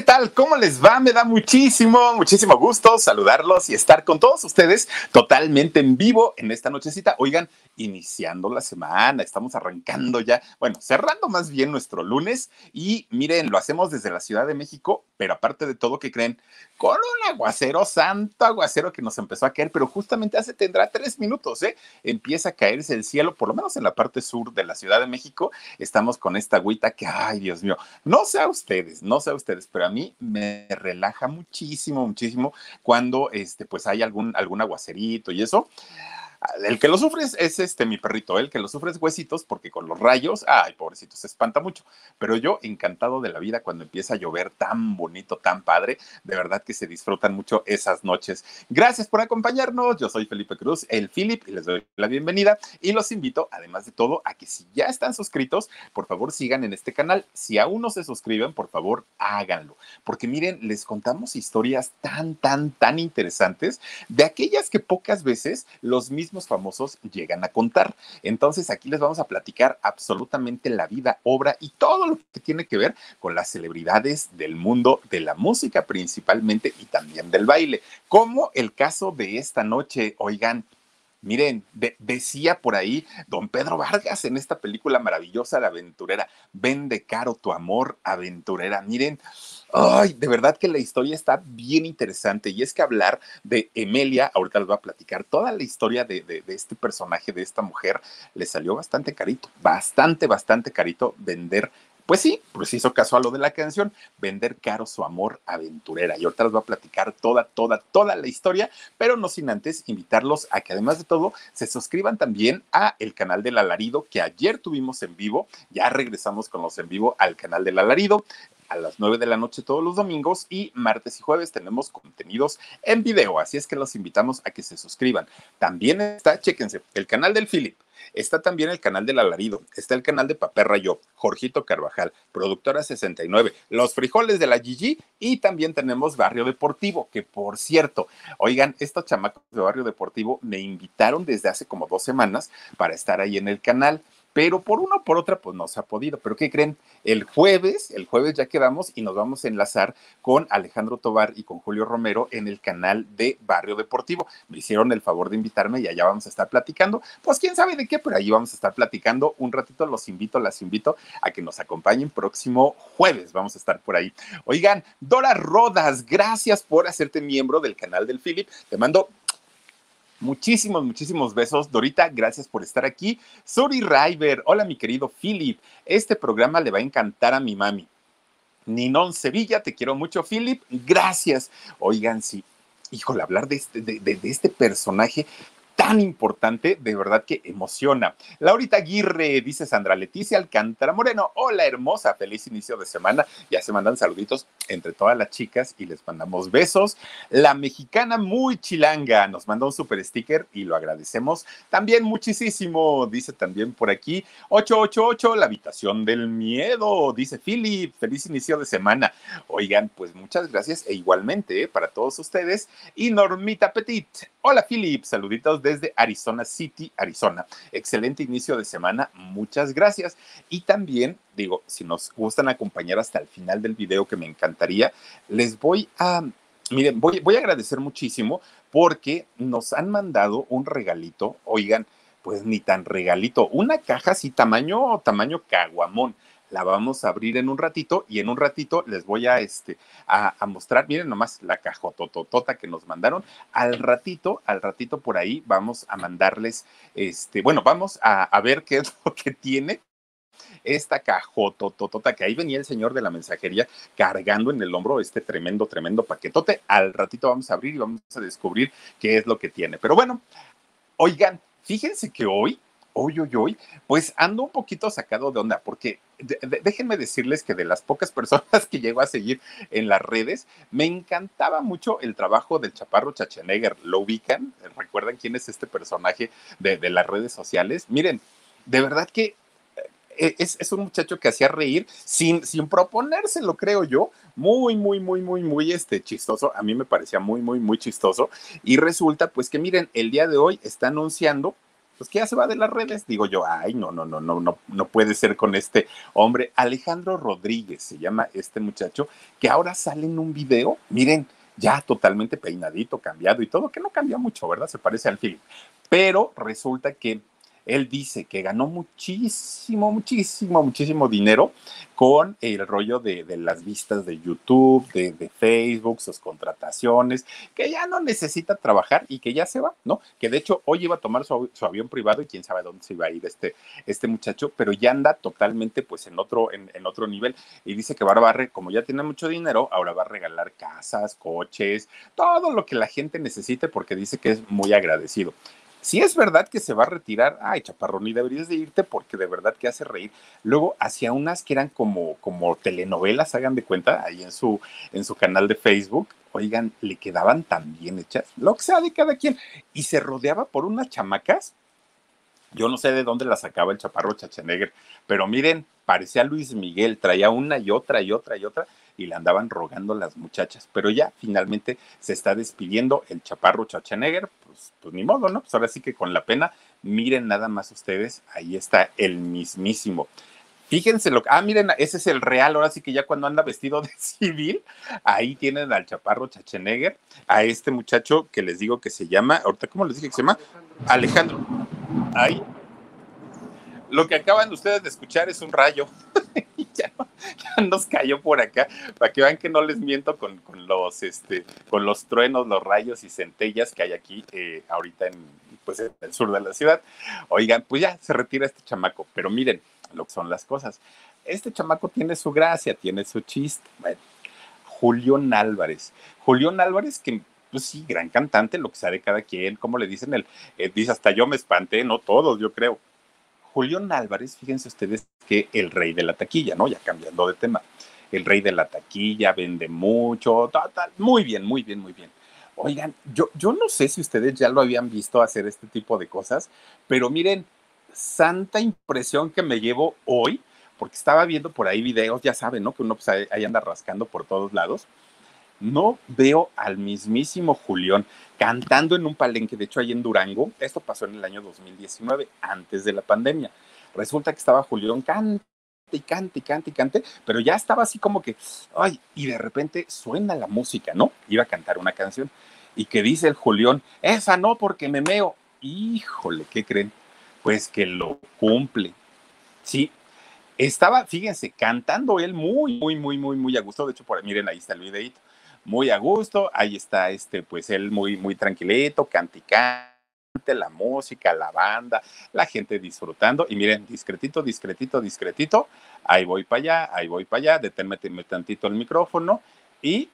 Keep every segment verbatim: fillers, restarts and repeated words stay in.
tal? ¿Cómo les va? Me da muchísimo, muchísimo gusto saludarlos y estar con todos ustedes totalmente en vivo en esta nochecita. Oigan, iniciando la semana, estamos arrancando ya, bueno, cerrando más bien nuestro lunes y miren, lo hacemos desde la Ciudad de México, pero aparte de todo, ¿qué creen? Con un aguacero, santo aguacero que nos empezó a caer, pero justamente hace tendrá tres minutos, ¿eh? Empieza a caerse el cielo, por lo menos en la parte sur de la Ciudad de México, estamos con esta agüita que, ay, Dios mío, no sé a ustedes, no sé a ustedes, pero a mí me relaja muchísimo, muchísimo cuando este, pues hay algún, algún aguacerito y eso. El que lo sufre es, es, este mi perrito, el que lo sufre es Huesitos, porque con los rayos, ay, pobrecito, se espanta mucho. Pero yo encantado de la vida cuando empieza a llover tan bonito, tan padre, de verdad que se disfrutan mucho esas noches. Gracias por acompañarnos, yo soy Felipe Cruz, el Philip, y les doy la bienvenida y los invito, además de todo, a que si ya están suscritos, por favor sigan en este canal. Si aún no se suscriben, por favor háganlo, porque miren, les contamos historias tan, tan, tan interesantes de aquellas que pocas veces los mismos famosos llegan a contar. Entonces aquí les vamos a platicar absolutamente la vida, obra y todo lo que tiene que ver con las celebridades del mundo de la música principalmente y también del baile, como el caso de esta noche. Oigan, miren, de, decía por ahí don Pedro Vargas en esta película maravillosa, La Aventurera, vende caro tu amor, aventurera. Miren, ay, de verdad que la historia está bien interesante y es que hablar de Emelia, ahorita les voy a platicar toda la historia de, de, de este personaje, de esta mujer, le salió bastante carito, bastante, bastante carito vender. Pues sí, pues hizo caso a lo de la canción, vender caro su amor, aventurera. Y ahorita les voy a platicar toda, toda, toda la historia, pero no sin antes invitarlos a que además de todo se suscriban también a el canal del Alarido, que ayer tuvimos en vivo. Ya regresamos con los en vivo al canal del Alarido a las nueve de la noche todos los domingos, y martes y jueves tenemos contenidos en video, así es que los invitamos a que se suscriban. También está, chéquense, el canal del Philip. Está también el canal del Alarido, está el canal de Papé Rayo, Jorgito Carvajal, Productora sesenta y nueve, Los Frijoles de la Gigi, y también tenemos Barrio Deportivo, que por cierto, oigan, estos chamacos de Barrio Deportivo me invitaron desde hace como dos semanas para estar ahí en el canal, pero por una o por otra pues no se ha podido. ¿Pero qué creen? El jueves, el jueves ya quedamos y nos vamos a enlazar con Alejandro Tobar y con Julio Romero en el canal de Barrio Deportivo. Me hicieron el favor de invitarme y allá vamos a estar platicando, pues quién sabe de qué, pero allí vamos a estar platicando un ratito. Los invito, las invito a que nos acompañen próximo jueves, vamos a estar por ahí. Oigan, Dora Rodas, gracias por hacerte miembro del canal del Philip, te mando muchísimos, muchísimos besos. Dorita, gracias por estar aquí. Suri River, hola mi querido Philip. Este programa le va a encantar a mi mami. Ninón Sevilla, te quiero mucho, Philip. Gracias. Oigan, sí, híjole, hablar de este, de, de, de este personaje tan importante, de verdad que emociona. Laurita Aguirre, dice Sandra Leticia Alcántara Moreno, hola hermosa, feliz inicio de semana. Ya se mandan saluditos entre todas las chicas y les mandamos besos. La mexicana muy chilanga nos manda un super sticker y lo agradecemos también muchísimo. Dice también por aquí ocho ocho ocho, la habitación del miedo, dice Philip, feliz inicio de semana. Oigan, pues muchas gracias e igualmente, ¿eh?, para todos ustedes. Y Normita Petit, hola Philip, saluditos desde Arizona City, Arizona. Excelente inicio de semana, muchas gracias. Y también, digo, si nos gustan acompañar hasta el final del video, que me encantaría, les voy a, miren, voy, voy a agradecer muchísimo porque nos han mandado un regalito, oigan, pues ni tan regalito, una caja así tamaño, tamaño caguamón. La vamos a abrir en un ratito y en un ratito les voy a, este, a, a mostrar, miren nomás la cajotototota que nos mandaron. Al ratito, al ratito por ahí vamos a mandarles, este, bueno, vamos a, a ver qué es lo que tiene esta cajotototota, que ahí venía el señor de la mensajería cargando en el hombro este tremendo, tremendo paquetote. Al ratito vamos a abrir y vamos a descubrir qué es lo que tiene. Pero bueno, oigan, fíjense que hoy, hoy, hoy, hoy, pues ando un poquito sacado de onda, porque de, de, déjenme decirles que de las pocas personas que llego a seguir en las redes, me encantaba mucho el trabajo del Chaparro Schwarzenegger. ¿Lo ubican? ¿Recuerdan quién es este personaje de, de las redes sociales? Miren, de verdad que es, es un muchacho que hacía reír sin, sin proponérselo, creo yo. Muy, muy, muy, muy, muy este, chistoso. A mí me parecía muy, muy, muy chistoso. Y resulta, pues que miren, el día de hoy está anunciando pues que ya se va de las redes. Digo yo, ay, no, no, no, no, no, no puede ser con este hombre. Alejandro Rodríguez se llama este muchacho, que ahora sale en un video, miren, ya totalmente peinadito, cambiado y todo, que no cambia mucho, ¿verdad? Se parece al Philip. Pero resulta que él dice que ganó muchísimo, muchísimo, muchísimo dinero con el rollo de, de las vistas de YouTube, de, de Facebook, sus contrataciones, que ya no necesita trabajar y que ya se va, ¿no? Que de hecho hoy iba a tomar su, su avión privado y quién sabe dónde se iba a ir este, este muchacho, pero ya anda totalmente pues en otro, en, en otro nivel y dice que ahora va a, re, como ya tiene mucho dinero, ahora va a regalar casas, coches, todo lo que la gente necesite porque dice que es muy agradecido. Si es verdad que se va a retirar, ay, chaparro, ni deberías de irte porque de verdad que hace reír. Luego hacía unas que eran como, como telenovelas, hagan de cuenta, ahí en su, en su canal de Facebook. Oigan, le quedaban tan bien hechas, lo que sea de cada quien. Y se rodeaba por unas chamacas. Yo no sé de dónde la sacaba el chaparro Schwarzenegger, pero miren, parecía Luis Miguel, traía una y otra y otra y otra y le andaban rogando las muchachas, pero ya finalmente se está despidiendo el chaparro Schwarzenegger, pues, pues ni modo, ¿no? Pues ahora sí que con la pena, miren nada más ustedes, ahí está el mismísimo. Fíjense lo que, ah, miren, ese es el real, ahora sí que ya cuando anda vestido de civil, ahí tienen al chaparro Schwarzenegger, a este muchacho que les digo que se llama, ahorita, ¿cómo les dije que se llama? Alejandro. Ahí, lo que acaban ustedes de escuchar es un rayo. ya, ya nos cayó por acá, para que vean que no les miento con, con los este, con los truenos, los rayos y centellas que hay aquí eh, ahorita en, pues, en el sur de la ciudad. Oigan, pues ya se retira este chamaco, pero miren lo que son las cosas. Este chamaco tiene su gracia, tiene su chiste. Bueno, Julián Álvarez. Julián Álvarez, que pues sí, gran cantante, lo que sabe cada quien, como le dicen, él eh, dice, hasta yo me espanté, no todos, yo creo. Julián Álvarez, fíjense ustedes que el rey de la taquilla, ¿no? Ya cambiando de tema. El rey de la taquilla, vende mucho, tal, tal, muy bien, muy bien, muy bien. Oigan, yo, yo no sé si ustedes ya lo habían visto hacer este tipo de cosas, pero miren, santa impresión que me llevo hoy, porque estaba viendo por ahí videos, ya saben, ¿no? Que uno pues, ahí, ahí anda rascando por todos lados. No veo al mismísimo Julián cantando en un palenque, de hecho ahí en Durango, esto pasó en el año dos mil diecinueve, antes de la pandemia. Resulta que estaba Julián cante y cante y cante y cante, pero ya estaba así como que, ay, y de repente suena la música, ¿no? Iba a cantar una canción y que dice el Julián, esa no porque me meo. Híjole, ¿qué creen? Pues que lo cumple. Sí, estaba, fíjense, cantando él muy, muy, muy, muy, muy a gusto. De hecho, por ahí, miren, ahí está el videito. Muy a gusto. Ahí está, este, pues él muy, muy tranquilito, cante y cante, la música, la banda, la gente disfrutando. Y miren, discretito, discretito, discretito. Ahí voy para allá, ahí voy para allá. Deténme tantito el micrófono. Y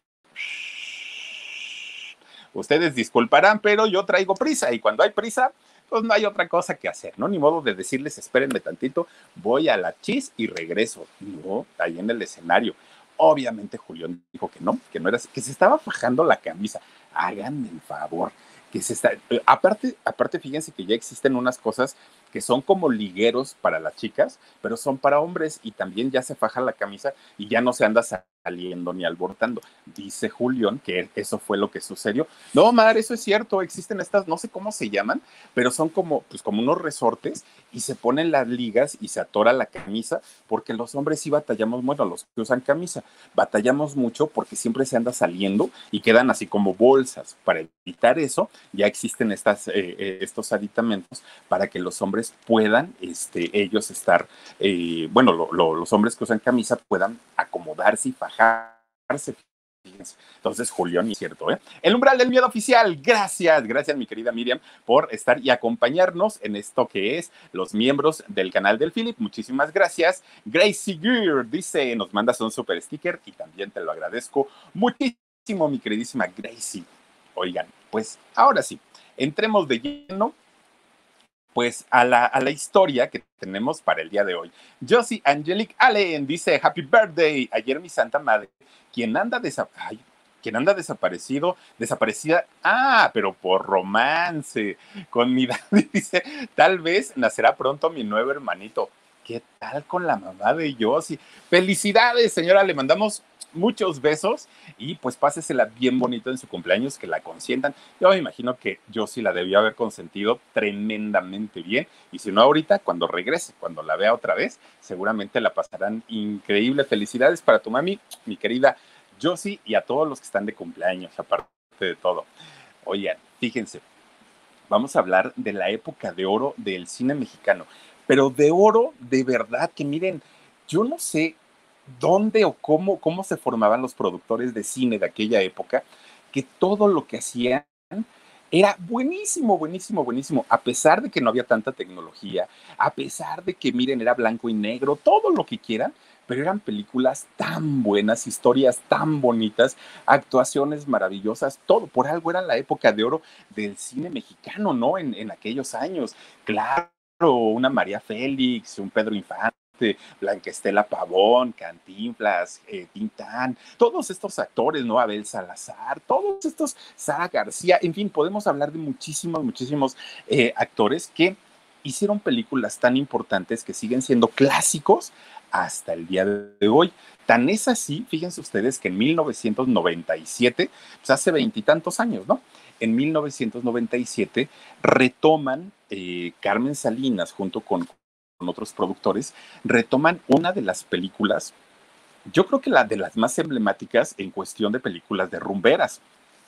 ustedes disculparán, pero yo traigo prisa. Y cuando hay prisa, pues no hay otra cosa que hacer, ¿no? Ni modo de decirles, espérenme tantito, voy a la chis y regreso. No, ahí en el escenario. Obviamente Julián dijo que no, que no era, que se estaba fajando la camisa. Háganme el favor, que se está, eh, aparte, aparte fíjense que ya existen unas cosas que son como ligueros para las chicas, pero son para hombres y también ya se faja la camisa y ya no se anda saliendo ni alborotando. Dice Julián que eso fue lo que sucedió. No, Mar, eso es cierto, existen estas, no sé cómo se llaman, pero son como, pues, como unos resortes y se ponen las ligas y se atora la camisa, porque los hombres sí batallamos, bueno, los que usan camisa, batallamos mucho porque siempre se anda saliendo y quedan así como bolsas. Para evitar eso, ya existen estas, eh, eh, estos aditamentos para que los hombres puedan, este, ellos estar, eh, bueno, lo, lo, los hombres que usan camisa puedan acomodarse y fajarse. Entonces, Julián, es cierto, ¿eh? El umbral del miedo oficial. Gracias, gracias, mi querida Miriam, por estar y acompañarnos en esto que es los miembros del canal del Philip. Muchísimas gracias. Gracie Gear dice, nos mandas un super sticker y también te lo agradezco muchísimo, mi queridísima Gracie. Oigan, pues ahora sí, entremos de lleno pues a la, a la historia que tenemos para el día de hoy. Josie Angelic Allen dice, Happy Birthday, ayer mi santa madre, quien anda, desa ay, quien anda desaparecido, desaparecida, ah, pero por romance, con mi daddy, dice, tal vez nacerá pronto mi nuevo hermanito. ¿Qué tal con la mamá de Josie? Felicidades, señora, le mandamos muchos besos y pues pásesela bien bonito en su cumpleaños, que la consientan. Yo me imagino que yo sí la debió haber consentido tremendamente bien y si no ahorita, cuando regrese, cuando la vea otra vez, seguramente la pasarán increíble. Felicidades para tu mami, mi querida Josie, y a todos los que están de cumpleaños, aparte de todo. Oigan, fíjense, vamos a hablar de la época de oro del cine mexicano, pero de oro de verdad que miren, yo no sé dónde o cómo, cómo se formaban los productores de cine de aquella época, que todo lo que hacían era buenísimo, buenísimo, buenísimo, a pesar de que no había tanta tecnología, a pesar de que, miren, era blanco y negro, todo lo que quieran, pero eran películas tan buenas, historias tan bonitas, actuaciones maravillosas, todo, por algo era la época de oro del cine mexicano, ¿no? En, en aquellos años, claro, una María Félix, un Pedro Infante, Blanca Estela Pavón, Cantinflas, eh, Tintán, todos estos actores, ¿no? Abel Salazar, todos estos, Sara García, en fin, podemos hablar de muchísimos, muchísimos eh, actores que hicieron películas tan importantes que siguen siendo clásicos hasta el día de hoy. Tan es así, fíjense ustedes que en mil novecientos noventa y siete, pues hace veintitantos años, ¿no? En mil novecientos noventa y siete retoman eh, Carmen Salinas junto con, con otros productores, retoman una de las películas, yo creo que la de las más emblemáticas en cuestión de películas de rumberas,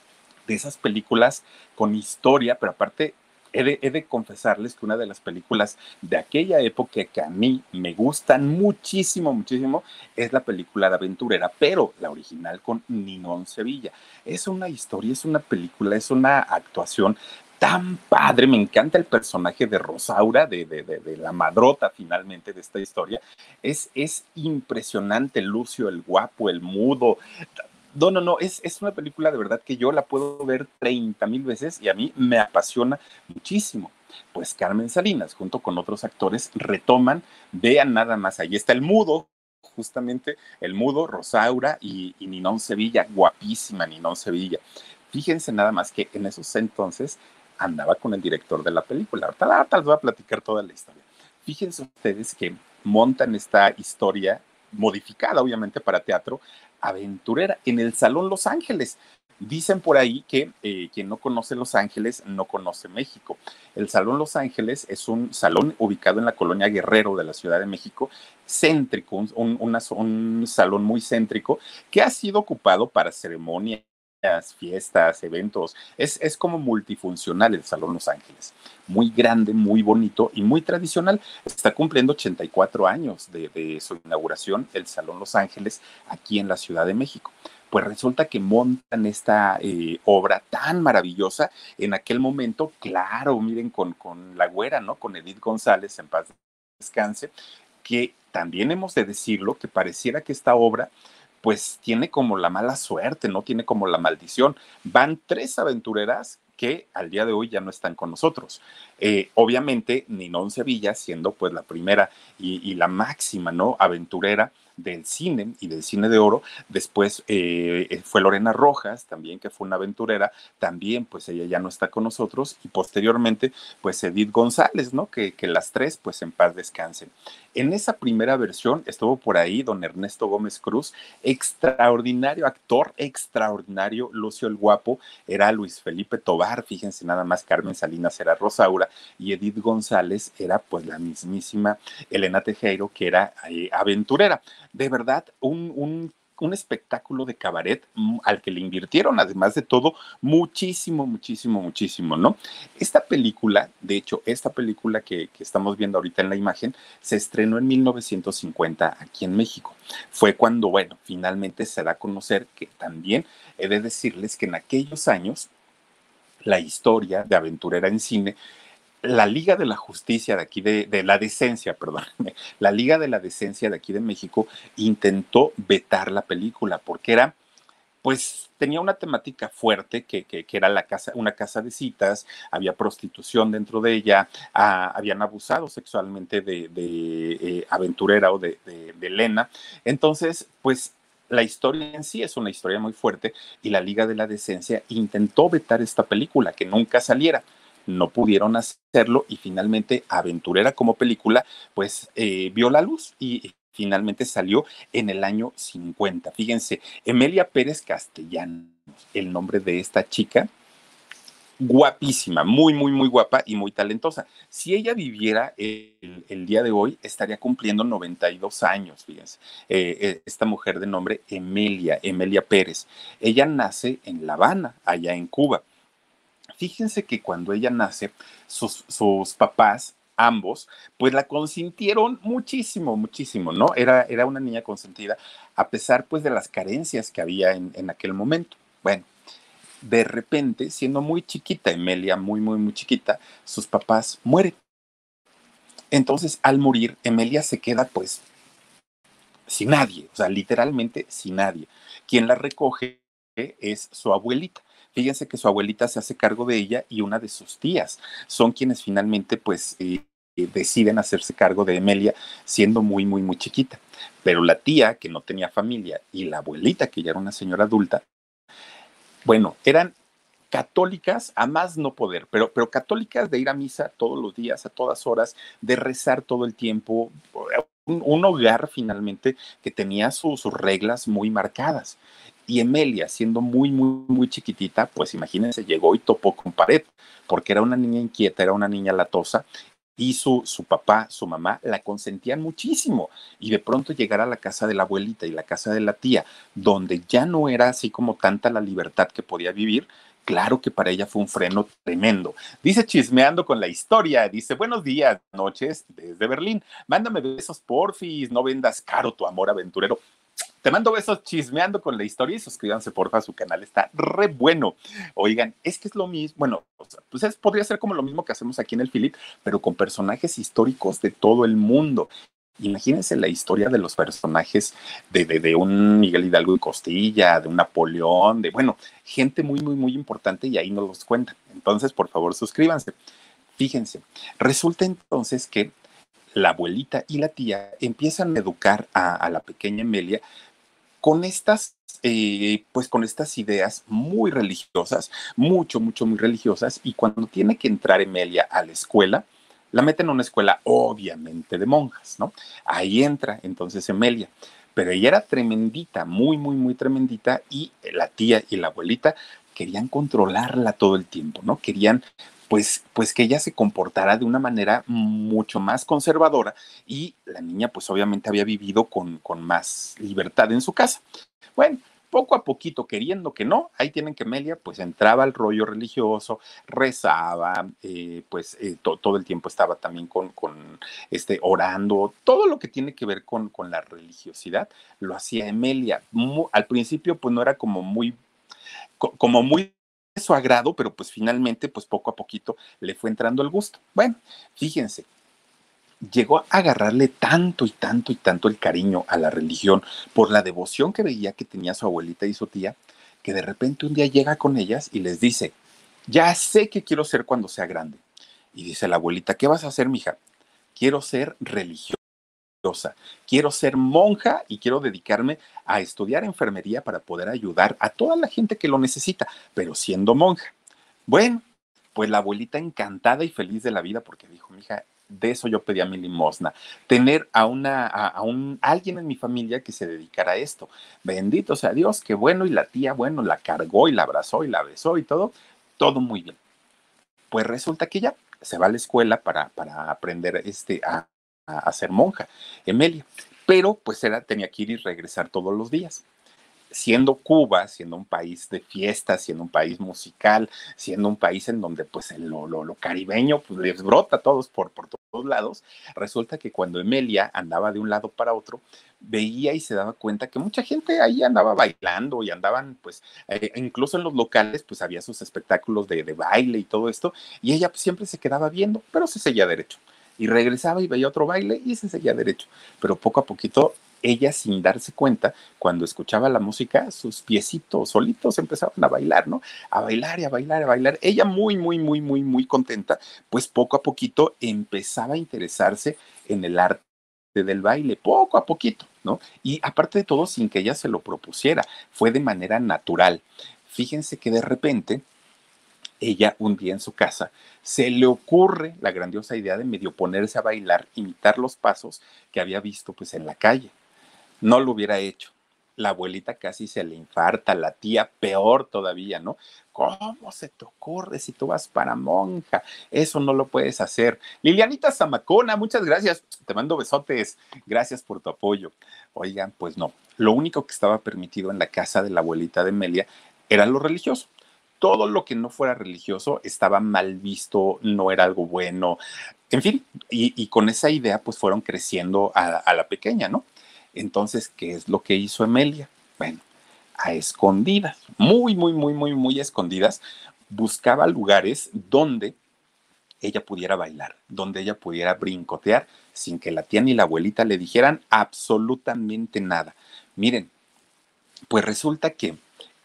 de esas películas con historia, pero aparte he de, he de confesarles que una de las películas de aquella época que a mí me gustan muchísimo, muchísimo, es la película de Aventurera, pero la original con Ninón Sevilla. Es una historia, es una película, es una actuación tan padre, me encanta el personaje de Rosaura, de, de, de, de la madrota finalmente de esta historia, es, es impresionante, Lucio el guapo, el mudo, no, no, no, es, es una película de verdad que yo la puedo ver treinta mil veces y a mí me apasiona muchísimo. Pues Carmen Salinas, junto con otros actores, retoman, vean nada más, ahí está el mudo, justamente el mudo, Rosaura y, y Ninón Sevilla, guapísima Ninón Sevilla. Fíjense nada más que en esos entonces andaba con el director de la película. Ahorita, ahorita les voy a platicar toda la historia. Fíjense ustedes que montan esta historia modificada, obviamente, para teatro, aventurera en el Salón Los Ángeles. Dicen por ahí que eh, quien no conoce Los Ángeles no conoce México. El Salón Los Ángeles es un salón ubicado en la colonia Guerrero de la Ciudad de México, céntrico, un, un, una, un salón muy céntrico que ha sido ocupado para ceremonias, fiestas, eventos. Es, es como multifuncional el Salón Los Ángeles. Muy grande, muy bonito y muy tradicional. Está cumpliendo ochenta y cuatro años de, de su inauguración, el Salón Los Ángeles, aquí en la Ciudad de México. Pues resulta que montan esta eh, obra tan maravillosa en aquel momento, claro, miren, con, con la güera, ¿no? Con Edith González, en paz descanse, que también hemos de decirlo, que pareciera que esta obra pues tiene como la mala suerte, ¿no? Tiene como la maldición. Van tres aventureras que al día de hoy ya no están con nosotros. Eh, obviamente, Ninón Sevilla, siendo pues la primera y, y la máxima, ¿no? Aventurera del cine y del cine de oro. Después eh, fue Lorena Rojas, también que fue una aventurera, también pues ella ya no está con nosotros. Y posteriormente pues Edith González, ¿no? Que, que las tres pues en paz descansen. En esa primera versión estuvo por ahí don Ernesto Gómez Cruz, extraordinario actor, extraordinario, Lucio el Guapo, era Luis Felipe Tobar, fíjense nada más, Carmen Salinas era Rosaura y Edith González era pues la mismísima Elena Tejero, que era eh, aventurera. De verdad, un, un un espectáculo de cabaret mm, al que le invirtieron, además de todo, muchísimo, muchísimo, muchísimo, ¿no? Esta película, de hecho, esta película que, que estamos viendo ahorita en la imagen, se estrenó en mil novecientos cincuenta aquí en México. Fue cuando, bueno, finalmente se da a conocer que también he de decirles que en aquellos años la historia de aventurera en cine, la Liga de la Justicia de aquí, de, de la Decencia, perdón, la Liga de la Decencia de aquí de México intentó vetar la película porque era pues tenía una temática fuerte que, que, que era la casa, una casa de citas, había prostitución dentro de ella, ah, habían abusado sexualmente de, de eh, aventurera o de, de, de Elena. Entonces, pues la historia en sí es una historia muy fuerte y la Liga de la Decencia intentó vetar esta película, que nunca saliera. No pudieron hacerlo y finalmente Aventurera como película, pues eh, vio la luz y finalmente salió en el año cincuenta. Fíjense, Emelia Pérez Castellanos, el nombre de esta chica, guapísima, muy, muy, muy guapa y muy talentosa. Si ella viviera el, el día de hoy, estaría cumpliendo noventa y dos años, fíjense. Eh, eh, esta mujer de nombre Emelia, Emelia Pérez. Ella nace en La Habana, allá en Cuba. Fíjense que cuando ella nace, sus, sus papás, ambos, pues la consintieron muchísimo, muchísimo, ¿no? Era, era una niña consentida, a pesar pues de las carencias que había en, en aquel momento. Bueno, de repente, siendo muy chiquita, Emelia, muy, muy, muy chiquita, sus papás mueren. Entonces, al morir, Emelia se queda pues sin nadie, o sea, literalmente sin nadie. Quien la recoge es su abuelita. Fíjense que su abuelita se hace cargo de ella y una de sus tías son quienes finalmente pues eh, deciden hacerse cargo de Emelia siendo muy, muy, muy chiquita. Pero la tía, que no tenía familia, y la abuelita, que ya era una señora adulta, bueno, eran católicas a más no poder, pero, pero católicas de ir a misa todos los días, a todas horas, de rezar todo el tiempo, un, un hogar finalmente que tenía su- sus reglas muy marcadas. Y Emelia, siendo muy, muy, muy chiquitita, pues imagínense, llegó y topó con pared, porque era una niña inquieta, era una niña latosa, y su, su papá, su mamá, la consentían muchísimo. Y de pronto llegar a la casa de la abuelita y la casa de la tía, donde ya no era así como tanta la libertad que podía vivir, claro que para ella fue un freno tremendo. Dice chismeando con la historia, dice buenos días, noches desde Berlín. Mándame besos, porfis, no vendas caro tu amor aventurero. Te mando besos chismeando con la historia y suscríbanse porfa a su canal, está re bueno. Oigan, es que es lo mismo, bueno, o sea, pues es, podría ser como lo mismo que hacemos aquí en el Philip, pero con personajes históricos de todo el mundo. Imagínense la historia de los personajes de, de, de un Miguel Hidalgo y Costilla, de un Napoleón, de, bueno, gente muy, muy, muy importante y ahí nos los cuentan. Entonces, por favor, suscríbanse. Fíjense, resulta entonces que la abuelita y la tía empiezan a educar a, a la pequeña Amelia con estas, eh, pues con estas ideas muy religiosas, mucho, mucho, muy religiosas, y cuando tiene que entrar Emelia a la escuela, la meten a una escuela obviamente de monjas, ¿no? Ahí entra entonces Emelia, pero ella era tremendita, muy, muy, muy tremendita, y la tía y la abuelita querían controlarla todo el tiempo, ¿no? Querían pues, pues que ella se comportara de una manera mucho más conservadora y la niña pues obviamente había vivido con, con más libertad en su casa. Bueno, poco a poquito, queriendo que no, ahí tienen que Melia pues entraba al rollo religioso, rezaba, eh, pues eh, to- todo el tiempo estaba también con, con este, orando, todo lo que tiene que ver con, con la religiosidad lo hacía Emelia. Mu- al principio pues no era como muy co- como muy de su agrado, pero pues finalmente, pues poco a poquito le fue entrando el gusto. Bueno, fíjense, llegó a agarrarle tanto y tanto y tanto el cariño a la religión por la devoción que veía que tenía su abuelita y su tía, que de repente un día llega con ellas y les dice, ya sé qué quiero ser cuando sea grande. Y dice la abuelita, ¿qué vas a hacer, mija? Quiero ser religiosa. Quiero ser monja y quiero dedicarme a estudiar enfermería para poder ayudar a toda la gente que lo necesita, pero siendo monja. Bueno, pues la abuelita encantada y feliz de la vida porque dijo, mija, de eso yo pedía mi limosna, tener a una a, a un alguien en mi familia que se dedicara a esto. Bendito sea Dios, qué bueno, y la tía, bueno, la cargó y la abrazó y la besó y todo, todo muy bien. Pues resulta que ya se va a la escuela para, para aprender este, a, a, a ser monja, Emelia, pero pues era, tenía que ir y regresar todos los días siendo Cuba, siendo un país de fiestas, siendo un país musical, siendo un país en donde pues lo, lo, lo caribeño pues, les brota a todos por, por todos lados, resulta que cuando Emelia andaba de un lado para otro, veía y se daba cuenta que mucha gente ahí andaba bailando y andaban pues, eh, incluso en los locales pues había sus espectáculos de, de baile y todo esto, y ella pues, siempre se quedaba viendo, pero se seguía derecho. Y regresaba y veía otro baile y se seguía derecho. Pero poco a poquito ella sin darse cuenta, cuando escuchaba la música, sus piecitos solitos empezaban a bailar, ¿no? A bailar y a bailar, a bailar. Ella muy, muy, muy, muy, muy contenta, pues poco a poquito empezaba a interesarse en el arte del baile, poco a poquito, ¿no? Y aparte de todo, sin que ella se lo propusiera, fue de manera natural. Fíjense que de repente ella un día en su casa se le ocurre la grandiosa idea de medio ponerse a bailar, imitar los pasos que había visto pues en la calle. No lo hubiera hecho. La abuelita casi se le infarta, la tía peor todavía, ¿no? ¿Cómo se te ocurre si tú vas para monja? Eso no lo puedes hacer. Lilianita Zamacona, muchas gracias. Te mando besotes. Gracias por tu apoyo. Oigan, pues no. Lo único que estaba permitido en la casa de la abuelita de Melia era lo religioso. Todo lo que no fuera religioso estaba mal visto, no era algo bueno. En fin, y, y con esa idea pues fueron creciendo a, a la pequeña, ¿no? Entonces, ¿qué es lo que hizo Emilia? Bueno, a escondidas, muy, muy, muy, muy, muy escondidas, buscaba lugares donde ella pudiera bailar, donde ella pudiera brincotear sin que la tía ni la abuelita le dijeran absolutamente nada. Miren, pues resulta que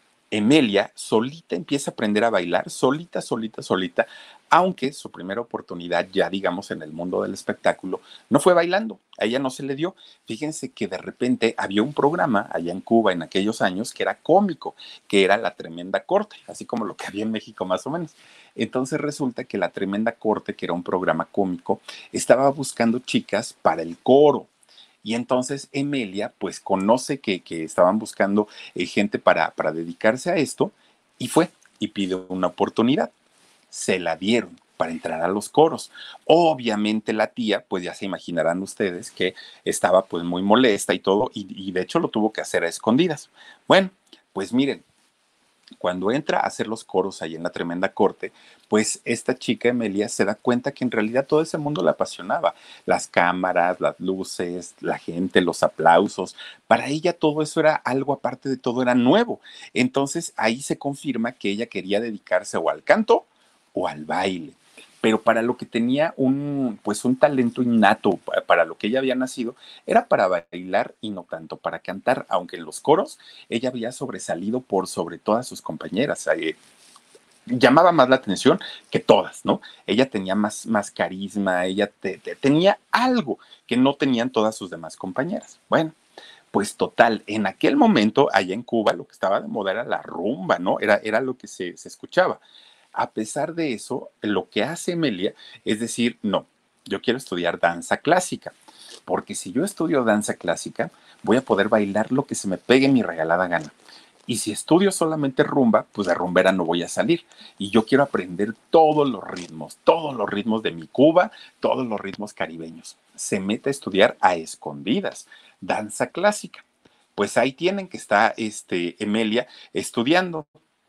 Emilia solita empieza a aprender a bailar, solita, solita, solita, aunque su primera oportunidad ya, digamos, en el mundo del espectáculo, no fue bailando, a ella no se le dio. Fíjense que de repente había un programa allá en Cuba en aquellos años que era cómico, que era La Tremenda Corte, así como lo que había en México más o menos. Entonces resulta que La Tremenda Corte, que era un programa cómico, estaba buscando chicas para el coro. Y entonces Emilia, pues conoce que, que estaban buscando eh, gente para, para dedicarse a esto y fue y pidió una oportunidad. Se la dieron para entrar a los coros. Obviamente la tía, pues ya se imaginarán ustedes que estaba pues muy molesta y todo, y, y de hecho lo tuvo que hacer a escondidas. Bueno, pues miren, cuando entra a hacer los coros ahí en la Tremenda Corte, pues esta chica Emilia se da cuenta que en realidad todo ese mundo la apasionaba. Las cámaras, las luces, la gente, los aplausos. Para ella todo eso era algo aparte de todo, era nuevo. Entonces ahí se confirma que ella quería dedicarse o al canto o al baile. Pero para lo que tenía un, pues un talento innato, para lo que ella había nacido, era para bailar y no tanto para cantar, aunque en los coros ella había sobresalido por sobre todas sus compañeras. Eh, llamaba más la atención que todas, ¿no? Ella tenía más, más carisma, ella te, te, tenía algo que no tenían todas sus demás compañeras. Bueno, pues total, en aquel momento, allá en Cuba, lo que estaba de moda era la rumba, ¿no? Era, era lo que se, se escuchaba. A pesar de eso, lo que hace Emilia es decir, no, yo quiero estudiar danza clásica, porque si yo estudio danza clásica, voy a poder bailar lo que se me pegue mi regalada gana. Y si estudio solamente rumba, pues de rumbera no voy a salir. Y yo quiero aprender todos los ritmos, todos los ritmos de mi Cuba, todos los ritmos caribeños. Se mete a estudiar a escondidas, danza clásica. Pues ahí tienen que está este, Emilia estudiando.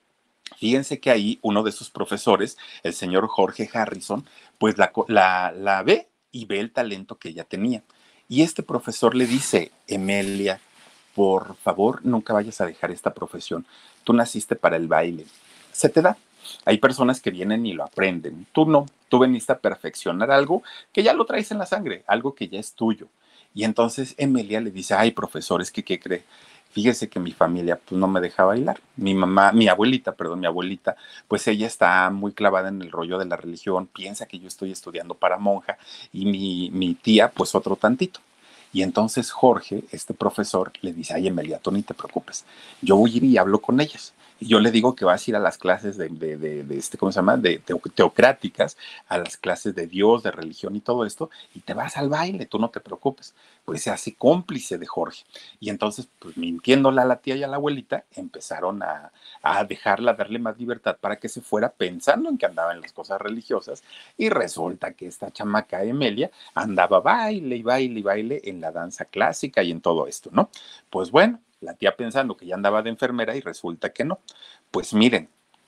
Fíjense que ahí uno de sus profesores, el señor Jorge Harrison, pues la, la, la ve y ve el talento que ella tenía. Y este profesor le dice, Emilia, por favor, nunca vayas a dejar esta profesión. Tú naciste para el baile. Se te da. Hay personas que vienen y lo aprenden. Tú no. Tú veniste a perfeccionar algo que ya lo traes en la sangre, algo que ya es tuyo. Y entonces Emilia le dice, ay, profesor, es que, ¿qué cree? Fíjese que mi familia pues no me deja bailar. Mi mamá, mi abuelita, perdón, mi abuelita, pues ella está muy clavada en el rollo de la religión, piensa que yo estoy estudiando para monja y mi, mi tía pues otro tantito. Y entonces Jorge, este profesor, le dice, ay, Emilia, tú ni te preocupes, yo voy a ir y hablo con ellas. Y yo le digo que vas a ir a las clases de, de, de, de este, ¿cómo se llama? De teo, teocráticas, a las clases de Dios, de religión y todo esto, y te vas al baile, tú no te preocupes. Pues se hace cómplice de Jorge. Y entonces, pues mintiéndole a la tía y a la abuelita, empezaron a, a dejarla, a darle más libertad para que se fuera pensando en que andaba en las cosas religiosas. Y resulta que esta chamaca Emilia andaba baile y baile y baile en la danza clásica y en todo esto, ¿no? Pues bueno, la tía pensando que ya andaba de enfermera y resulta que no. Pues miren,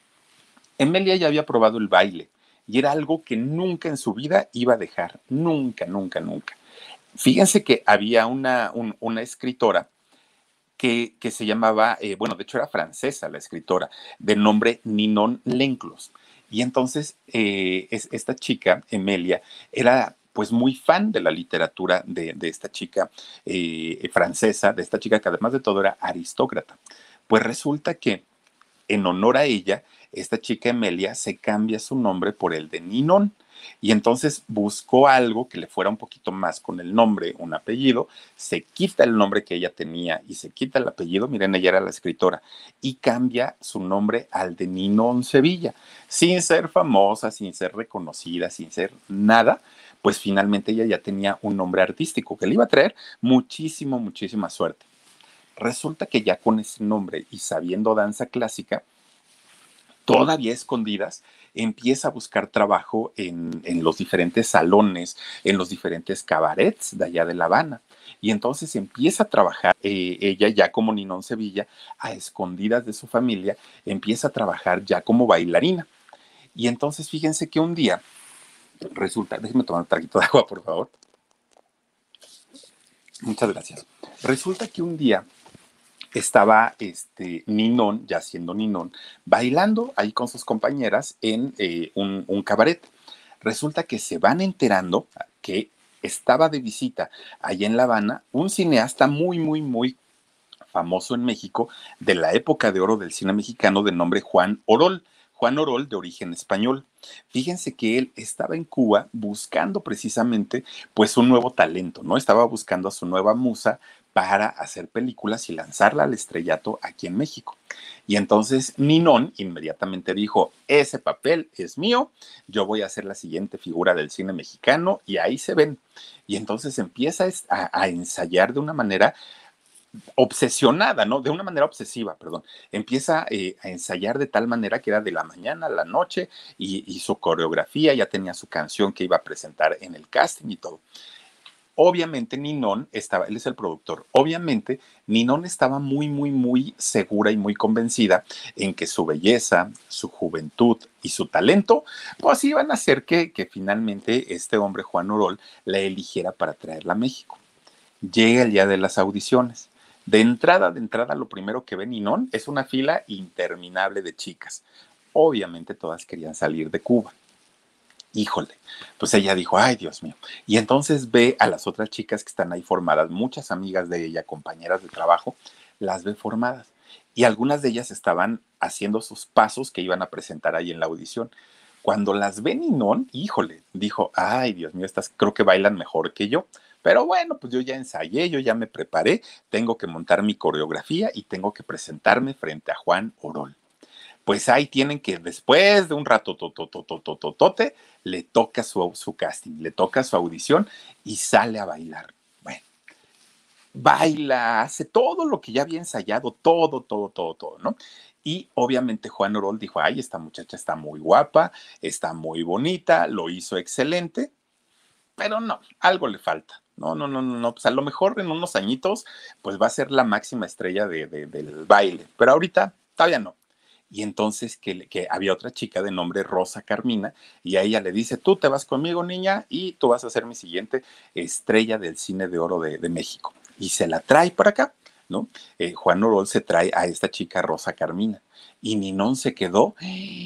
Emilia ya había probado el baile y era algo que nunca en su vida iba a dejar, nunca, nunca, nunca. Fíjense que había una, un, una escritora que, que, se llamaba, eh, bueno, de hecho era francesa la escritora, de nombre Ninon Lenclos. Y entonces eh, es, esta chica, Emilia, era pues muy fan de la literatura de, de esta chica eh, francesa, de esta chica que además de todo era aristócrata. Pues resulta que en honor a ella, esta chica Emilia se cambia su nombre por el de Ninon. Y entonces buscó algo que le fuera un poquito más con el nombre, un apellido, se quita el nombre que ella tenía y se quita el apellido, miren, ella era la escritora, y cambia su nombre al de Ninón Sevilla, sin ser famosa, sin ser reconocida, sin ser nada, pues finalmente ella ya tenía un nombre artístico que le iba a traer muchísimo, muchísima suerte. Resulta que ya con ese nombre y sabiendo danza clásica, todavía escondidas, empieza a buscar trabajo en, en los diferentes salones, en los diferentes cabarets de allá de La Habana. Y entonces empieza a trabajar, eh, ella ya como Ninón Sevilla, a escondidas de su familia, empieza a trabajar ya como bailarina. Y entonces fíjense que un día, resulta, déjenme tomar un traguito de agua, por favor. Muchas gracias. Resulta que un día estaba este Ninón, ya siendo Ninón, bailando ahí con sus compañeras en eh, un, un cabaret. Resulta que se van enterando que estaba de visita allá en La Habana un cineasta muy, muy, muy famoso en México de la época de oro del cine mexicano de nombre Juan Orol. Juan Orol, de origen español. Fíjense que él estaba en Cuba buscando precisamente pues un nuevo talento, ¿no? Estaba buscando a su nueva musa para hacer películas y lanzarla al estrellato aquí en México. Y entonces Ninón inmediatamente dijo, ese papel es mío, yo voy a ser la siguiente figura del cine mexicano y ahí se ven. Y entonces empieza a, a ensayar de una manera obsesionada, ¿no? De una manera obsesiva, perdón. Empieza eh, a ensayar de tal manera que era de la mañana a la noche y, y su coreografía, ya tenía su canción que iba a presentar en el casting y todo. Obviamente Ninón estaba, él es el productor, obviamente Ninón estaba muy, muy, muy segura y muy convencida en que su belleza, su juventud y su talento, pues iban a hacer que, que finalmente este hombre, Juan Orol, la eligiera para traerla a México. Llega el día de las audiciones. De entrada, de entrada, lo primero que ve Ninón es una fila interminable de chicas. Obviamente todas querían salir de Cuba. Híjole, pues ella dijo, ay Dios mío. Y entonces ve a las otras chicas que están ahí formadas, muchas amigas de ella, compañeras de trabajo, las ve formadas. Y algunas de ellas estaban haciendo sus pasos que iban a presentar ahí en la audición. Cuando las ve Ninón, híjole, dijo, ay Dios mío, estas creo que bailan mejor que yo. Pero bueno, pues yo ya ensayé, yo ya me preparé, tengo que montar mi coreografía y tengo que presentarme frente a Juan Orol. Pues ahí tienen que después de un rato totototototote, le toca su, su casting, le toca su audición y sale a bailar. Bueno, baila, hace todo lo que ya había ensayado, todo, todo, todo, todo, ¿no? Y obviamente Juan Orol dijo, ay, esta muchacha está muy guapa, está muy bonita, lo hizo excelente, pero no, algo le falta. No, no, no, no, no, pues a lo mejor en unos añitos, pues va a ser la máxima estrella de, de, del baile, pero ahorita todavía no. Y entonces que, que había otra chica de nombre Rosa Carmina y a ella le dice, tú te vas conmigo, niña, y tú vas a ser mi siguiente estrella del cine de oro de, de México. Y se la trae para acá, ¿no? Eh, Juan Orol se trae a esta chica Rosa Carmina y Ninón se quedó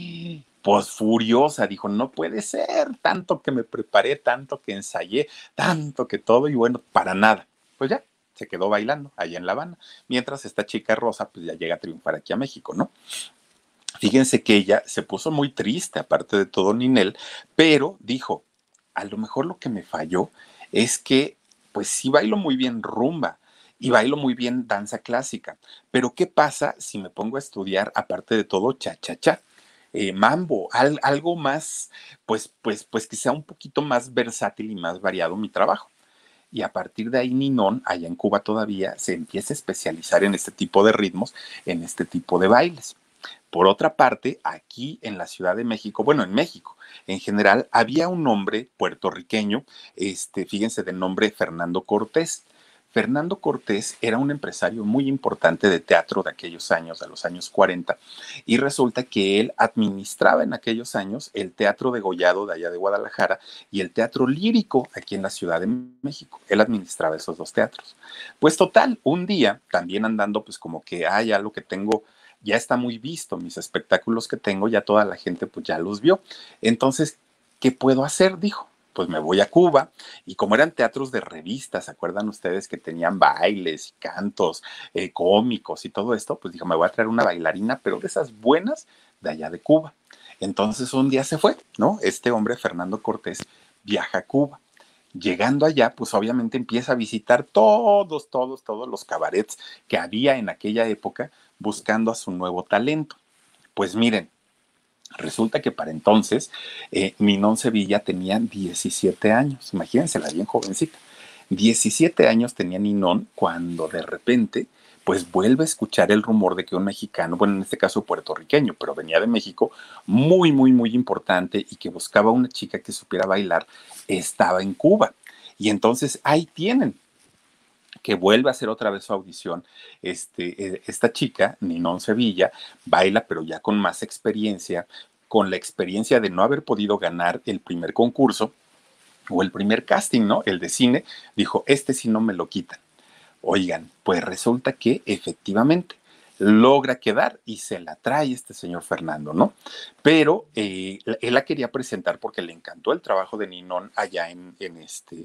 pues furiosa, dijo, no puede ser, tanto que me preparé, tanto que ensayé, tanto que todo, y bueno, para nada. Pues ya, se quedó bailando allá en La Habana, mientras esta chica Rosa pues ya llega a triunfar aquí a México, ¿no? Fíjense que ella se puso muy triste, aparte de todo Ninel, pero dijo, a lo mejor lo que me falló es que, pues sí bailo muy bien rumba y bailo muy bien danza clásica, pero ¿qué pasa si me pongo a estudiar, aparte de todo, cha-cha-cha? Eh, mambo, al, algo más, pues, pues, pues que sea un poquito más versátil y más variado mi trabajo. Y a partir de ahí, Ninón, allá en Cuba todavía, se empieza a especializar en este tipo de ritmos, en este tipo de bailes. Por otra parte, aquí en la Ciudad de México, bueno, en México en general, había un hombre puertorriqueño, este, fíjense del nombre Fernando Cortés. Fernando Cortés era un empresario muy importante de teatro de aquellos años, de los años cuarenta, y resulta que él administraba en aquellos años el Teatro Degollado de allá de Guadalajara y el Teatro Lírico aquí en la Ciudad de México. Él administraba esos dos teatros. Pues total, un día, también andando pues como que, ah, ya lo que tengo ya está muy visto, mis espectáculos que tengo, ya toda la gente pues ya los vio. Entonces, ¿qué puedo hacer? Dijo. Pues me voy a Cuba y como eran teatros de revistas, ¿se acuerdan ustedes que tenían bailes y cantos eh, cómicos y todo esto? Pues dijo, me voy a traer una bailarina, pero de esas buenas de allá de Cuba. Entonces un día se fue, ¿no? Este hombre, Fernando Cortés, viaja a Cuba. Llegando allá, pues obviamente empieza a visitar todos, todos, todos los cabarets que había en aquella época buscando a su nuevo talento. Pues miren, resulta que para entonces eh, Ninón Sevilla tenía diecisiete años, imagínense, la bien jovencita. diecisiete años tenía Ninón cuando de repente pues vuelve a escuchar el rumor de que un mexicano, bueno, en este caso puertorriqueño, pero venía de México, muy, muy, muy importante y que buscaba una chica que supiera bailar, estaba en Cuba. Y entonces ahí tienen que vuelve a hacer otra vez su audición. Este, eh, esta chica, Ninón Sevilla, baila, pero ya con más experiencia, con la experiencia de no haber podido ganar el primer concurso o el primer casting, ¿no? El de cine, dijo, este sí no me lo quitan. Oigan, pues resulta que efectivamente logra quedar y se la trae este señor Fernando, ¿no? Pero eh, él la quería presentar porque le encantó el trabajo de Ninón allá en, en, este,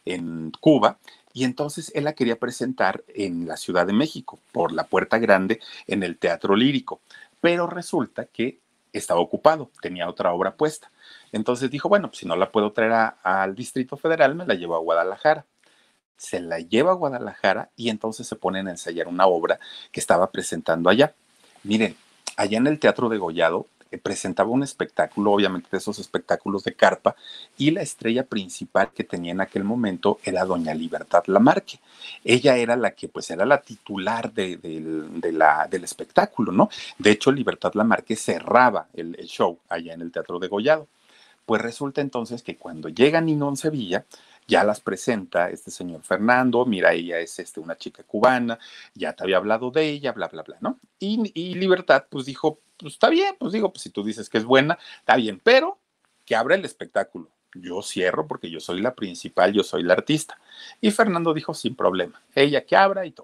en Cuba, y entonces él la quería presentar en la Ciudad de México, por la Puerta Grande, en el Teatro Lírico, pero resulta que estaba ocupado, tenía otra obra puesta. Entonces dijo, bueno, pues si no la puedo traer a, al Distrito Federal, me la llevo a Guadalajara. Se la lleva a Guadalajara y entonces se ponen a ensayar una obra que estaba presentando allá. Miren, allá en el Teatro de Gollado eh, presentaba un espectáculo, obviamente de esos espectáculos de carpa, y la estrella principal que tenía en aquel momento era doña Libertad Lamarque. Ella era la que, pues, era la titular de, de, de la, del espectáculo, ¿no? De hecho, Libertad Lamarque cerraba el, el show allá en el Teatro de Gollado. Pues resulta entonces que cuando llega Ninón Sevilla, ya las presenta este señor Fernando, mira, ella es este, una chica cubana, ya te había hablado de ella, bla, bla, bla, ¿no? Y, y Libertad pues dijo, pues está bien, pues digo, pues si tú dices que es buena, está bien, pero que abra el espectáculo. Yo cierro porque yo soy la principal, yo soy la artista. Y Fernando dijo, sin problema, ella que abra y todo.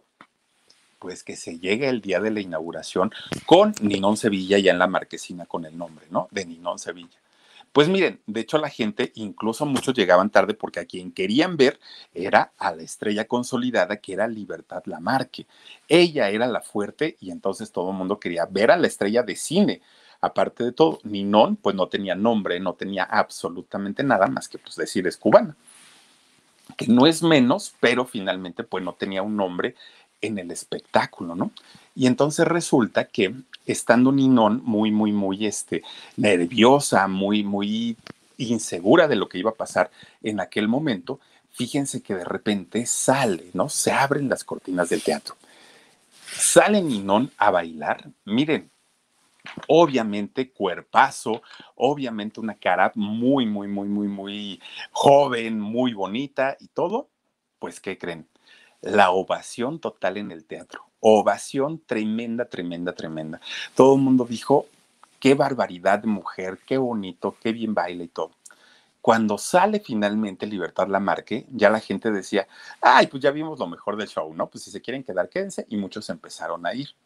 Pues que se llegue el día de la inauguración con Ninón Sevilla ya en la marquesina con el nombre, ¿no? De Ninón Sevilla. Pues miren, de hecho la gente, incluso muchos llegaban tarde porque a quien querían ver era a la estrella consolidada que era Libertad Lamarque. Ella era la fuerte y entonces todo el mundo quería ver a la estrella de cine. Aparte de todo, Ninón pues no tenía nombre, no tenía absolutamente nada más que pues decir es cubana, que no es menos, pero finalmente pues no tenía un nombre en el espectáculo, ¿no? Y entonces resulta que estando Ninón muy, muy, muy este, nerviosa, muy, muy insegura de lo que iba a pasar en aquel momento, fíjense que de repente sale, ¿no? Se abren las cortinas del teatro. Sale Ninón a bailar, miren, obviamente cuerpazo, obviamente una cara muy, muy, muy, muy, muy joven, muy bonita y todo, pues, ¿qué creen? La ovación total en el teatro. Ovación tremenda, tremenda, tremenda. Todo el mundo dijo, qué barbaridad de mujer, qué bonito, qué bien baila y todo. Cuando sale finalmente Libertad Lamarque, ya la gente decía, ay, pues ya vimos lo mejor del show, ¿no? Pues si se quieren quedar, quédense. Y muchos empezaron a ir.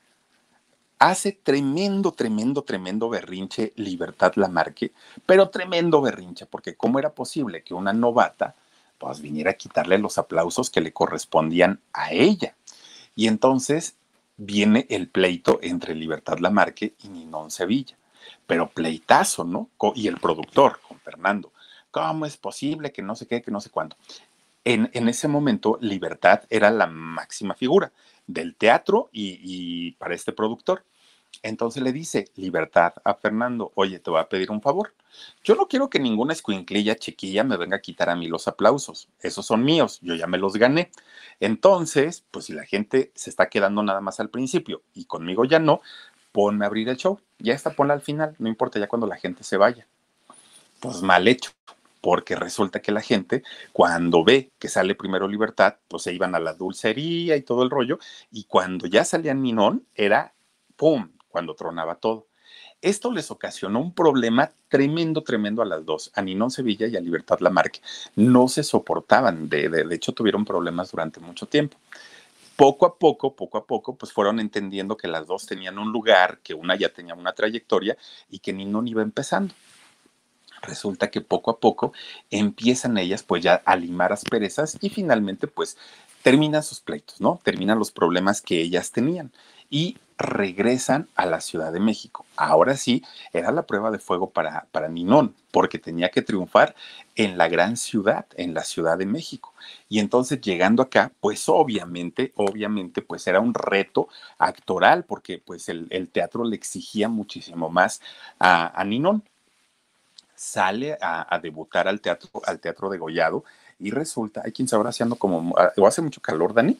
Hace tremendo, tremendo, tremendo berrinche Libertad Lamarque, pero tremendo berrinche, porque cómo era posible que una novata pues viniera a quitarle los aplausos que le correspondían a ella. Y entonces viene el pleito entre Libertad Lamarque y Ninón Sevilla, pero pleitazo, ¿no? Y el productor, con Fernando, ¿cómo es posible que no sé qué, que no sé cuánto? En, en ese momento, Libertad era la máxima figura del teatro y, y para este productor. Entonces le dice Libertad a Fernando, oye, te voy a pedir un favor. Yo no quiero que ninguna escuinclilla chiquilla me venga a quitar a mí los aplausos. Esos son míos, yo ya me los gané. Entonces, pues si la gente se está quedando nada más al principio y conmigo ya no, ponme a abrir el show. Ya está, ponla al final, no importa ya cuando la gente se vaya. Pues mal hecho, porque resulta que la gente, cuando ve que sale primero Libertad, pues se iban a la dulcería y todo el rollo, y cuando ya salía Ninón, era ¡pum!, cuando tronaba todo. Esto les ocasionó un problema tremendo, tremendo a las dos, a Ninón Sevilla y a Libertad Lamarque. No se soportaban, de, de, de hecho tuvieron problemas durante mucho tiempo. Poco a poco, poco a poco, pues fueron entendiendo que las dos tenían un lugar, que una ya tenía una trayectoria y que Ninón iba empezando. Resulta que poco a poco empiezan ellas pues ya a limar asperezas y finalmente pues terminan sus pleitos, ¿no? Terminan los problemas que ellas tenían. y regresan a la Ciudad de México. Ahora sí, era la prueba de fuego para, para Ninón, porque tenía que triunfar en la gran ciudad, en la Ciudad de México. Y entonces llegando acá, pues obviamente, obviamente, pues era un reto actoral, porque pues el, el teatro le exigía muchísimo más a, a Ninón. Sale a, a, debutar al teatro, al teatro de Gollado, y resulta, hay quien sabrá si ando como, o hace mucho calor, Dani.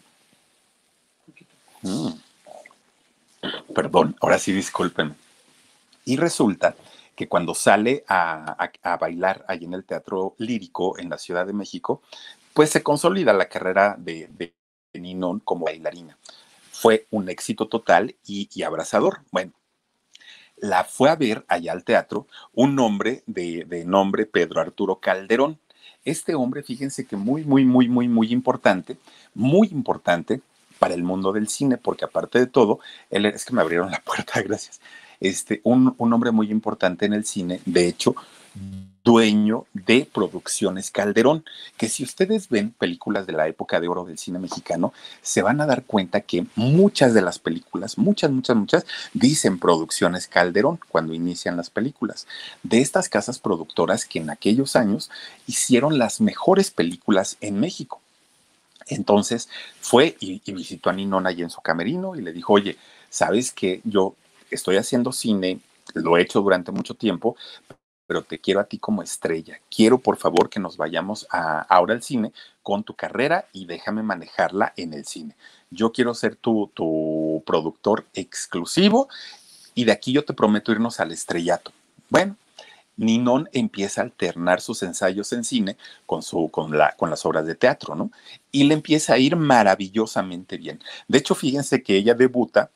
Mm, perdón, ahora sí discúlpenme. Y resulta que cuando sale a, a, a bailar ahí en el Teatro Lírico en la Ciudad de México, pues se consolida la carrera de, de Ninón como bailarina. Fue un éxito total y, y abrasador. Bueno, la fue a ver allá al teatro un hombre de, de nombre Pedro Arturo Calderón. Este hombre, fíjense que muy, muy, muy, muy, muy importante, muy importante para el mundo del cine, porque aparte de todo, él es que me abrieron la puerta, gracias. Este, un, un hombre muy importante en el cine, de hecho, dueño de Producciones Calderón, que si ustedes ven películas de la época de oro del cine mexicano, se van a dar cuenta que muchas de las películas, muchas, muchas, muchas, dicen Producciones Calderón cuando inician las películas. De estas casas productoras que en aquellos años hicieron las mejores películas en México. Entonces fue y, y visitó a Ninón allí en su camerino y le dijo, oye, ¿sabes que yo estoy haciendo cine? Lo he hecho durante mucho tiempo, pero te quiero a ti como estrella. Quiero, por favor, que nos vayamos a, ahora al cine con tu carrera y déjame manejarla en el cine. Yo quiero ser tu, tu productor exclusivo y de aquí yo te prometo irnos al estrellato. Bueno, Ninón empieza a alternar sus ensayos en cine con, su, con, la, con las obras de teatro, ¿no? Y le empieza a ir maravillosamente bien. De hecho, fíjense que ella debuta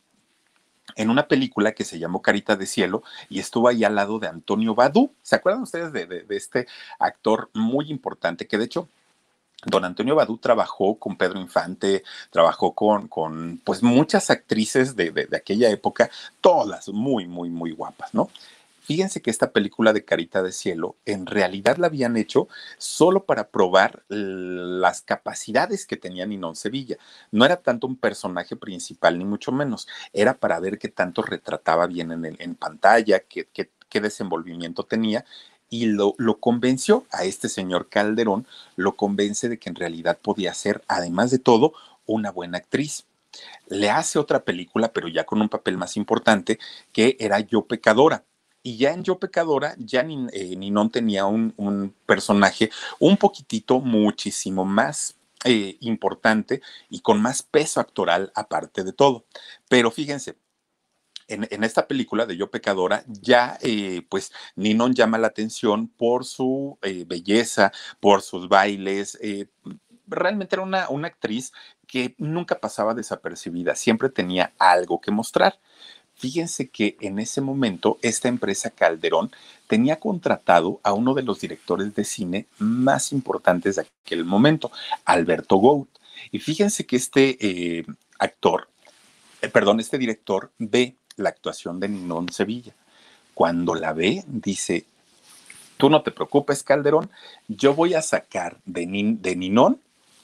en una película que se llamó Carita de Cielo y estuvo ahí al lado de Antonio Badú. ¿Se acuerdan ustedes de, de, de este actor muy importante que de hecho don Antonio Badú trabajó con Pedro Infante, trabajó con, con pues muchas actrices de, de, de aquella época, todas muy, muy, muy guapas, ¿no? Fíjense que esta película de Carita de Cielo en realidad la habían hecho solo para probar las capacidades que tenía Ninón Sevilla. No era tanto un personaje principal, ni mucho menos. Era para ver qué tanto retrataba bien en, el, en pantalla, qué, qué, qué desenvolvimiento tenía. Y lo, lo convenció a este señor Calderón, lo convence de que en realidad podía ser, además de todo, una buena actriz. Le hace otra película, pero ya con un papel más importante, que era Yo Pecadora. Y ya en Yo Pecadora, ya Nin, eh, Ninón tenía un, un, personaje un poquitito muchísimo más eh, importante y con más peso actoral aparte de todo. Pero fíjense, en, en, esta película de Yo Pecadora, ya eh, pues Ninón llama la atención por su eh, belleza, por sus bailes. Eh, realmente era una, una actriz que nunca pasaba desapercibida, siempre tenía algo que mostrar. Fíjense que en ese momento esta empresa Calderón tenía contratado a uno de los directores de cine más importantes de aquel momento, Alberto Gout. Y fíjense que este eh, actor, eh, perdón, este director ve la actuación de Ninón Sevilla. Cuando la ve, dice, tú no te preocupes, Calderón, yo voy a sacar de, Nin, de Ninón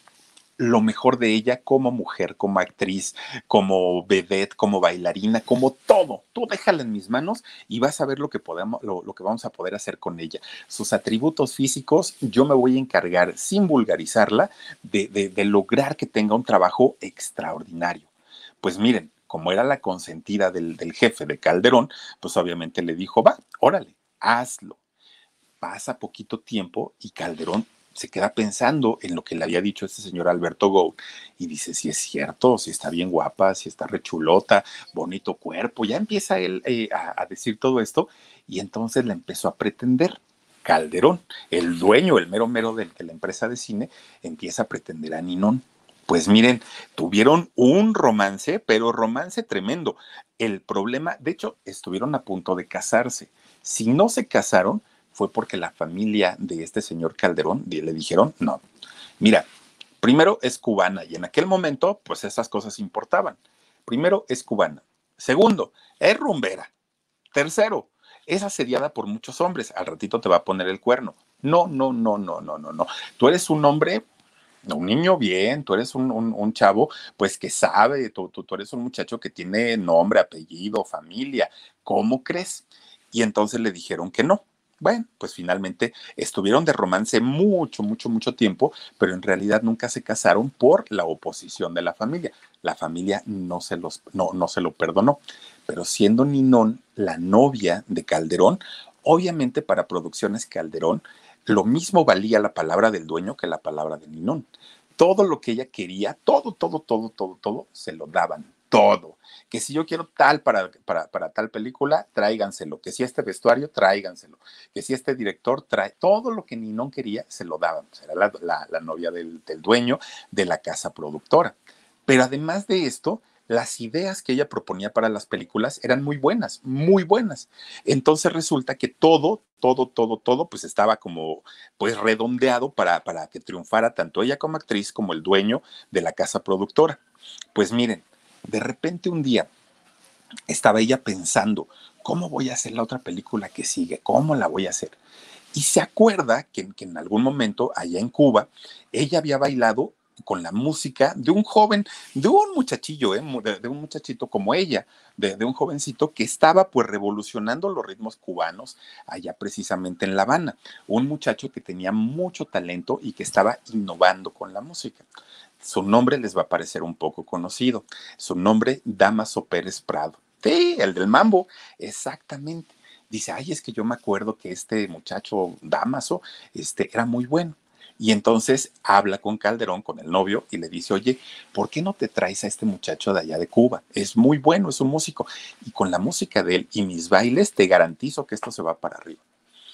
lo mejor de ella como mujer, como actriz, como vedette, como bailarina, como todo. Tú déjala en mis manos y vas a ver lo que podemos, lo, lo que vamos a poder hacer con ella. Sus atributos físicos, yo me voy a encargar, sin vulgarizarla, de, de, de lograr que tenga un trabajo extraordinario. Pues miren, como era la consentida del, del jefe de Calderón, pues obviamente le dijo, va, órale, hazlo. Pasa poquito tiempo y Calderón se queda pensando en lo que le había dicho este señor Alberto Gould y dice, si es cierto, si está bien guapa, si está rechulota, bonito cuerpo, ya empieza él eh, a, a decir todo esto y entonces le empezó a pretender. Calderón, el dueño, el mero mero de, de la empresa de cine, empieza a pretender a Ninón. Pues miren, tuvieron un romance, pero romance tremendo. El problema, de hecho, estuvieron a punto de casarse. Si no se casaron, fue porque la familia de este señor Calderón le dijeron, no, mira, primero es cubana y en aquel momento, pues esas cosas importaban. Primero es cubana. Segundo, es rumbera. Tercero, es asediada por muchos hombres. Al ratito te va a poner el cuerno. No, no, no, no, no, no, no. Tú eres un hombre Un niño bien, tú eres un, un, un chavo, pues que sabe, tú, tú, tú eres un muchacho que tiene nombre, apellido, familia, ¿cómo crees? Y entonces le dijeron que no. Bueno, pues finalmente estuvieron de romance mucho, mucho, mucho tiempo, pero en realidad nunca se casaron por la oposición de la familia. La familia no se los, no, no se lo perdonó. Pero siendo Ninón la novia de Calderón, obviamente para Producciones Calderón, lo mismo valía la palabra del dueño que la palabra de Ninón. Todo lo que ella quería, todo, todo, todo, todo, todo, se lo daban, todo. Que si yo quiero tal para, para, para tal película, tráiganselo. Que si este vestuario, tráiganselo. Que si este director trae, todo lo que Ninón quería, se lo daban. Pues era la, la, la novia del, del dueño de la casa productora. Pero además de esto, las ideas que ella proponía para las películas eran muy buenas, muy buenas. Entonces resulta que todo, todo, todo, todo, pues estaba como, pues redondeado para, para que triunfara tanto ella como actriz como el dueño de la casa productora. Pues miren, de repente un día estaba ella pensando, ¿cómo voy a hacer la otra película que sigue? ¿Cómo la voy a hacer? Y se acuerda que, que en algún momento allá en Cuba, ella había bailado con la música de un joven, de un muchachillo, ¿eh? de, de, un muchachito como ella, de, de un jovencito que estaba pues revolucionando los ritmos cubanos allá precisamente en La Habana, un muchacho que tenía mucho talento y que estaba innovando con la música. Su nombre les va a parecer un poco conocido, su nombre Damaso Pérez Prado. Sí, el del mambo, exactamente. Dice, ay, es que yo me acuerdo que este muchacho Damaso este, era muy bueno. Y entonces habla con Calderón, con el novio, y le dice, oye, ¿por qué no te traes a este muchacho de allá de Cuba? Es muy bueno, es un músico. Y con la música de él y mis bailes, te garantizo que esto se va para arriba.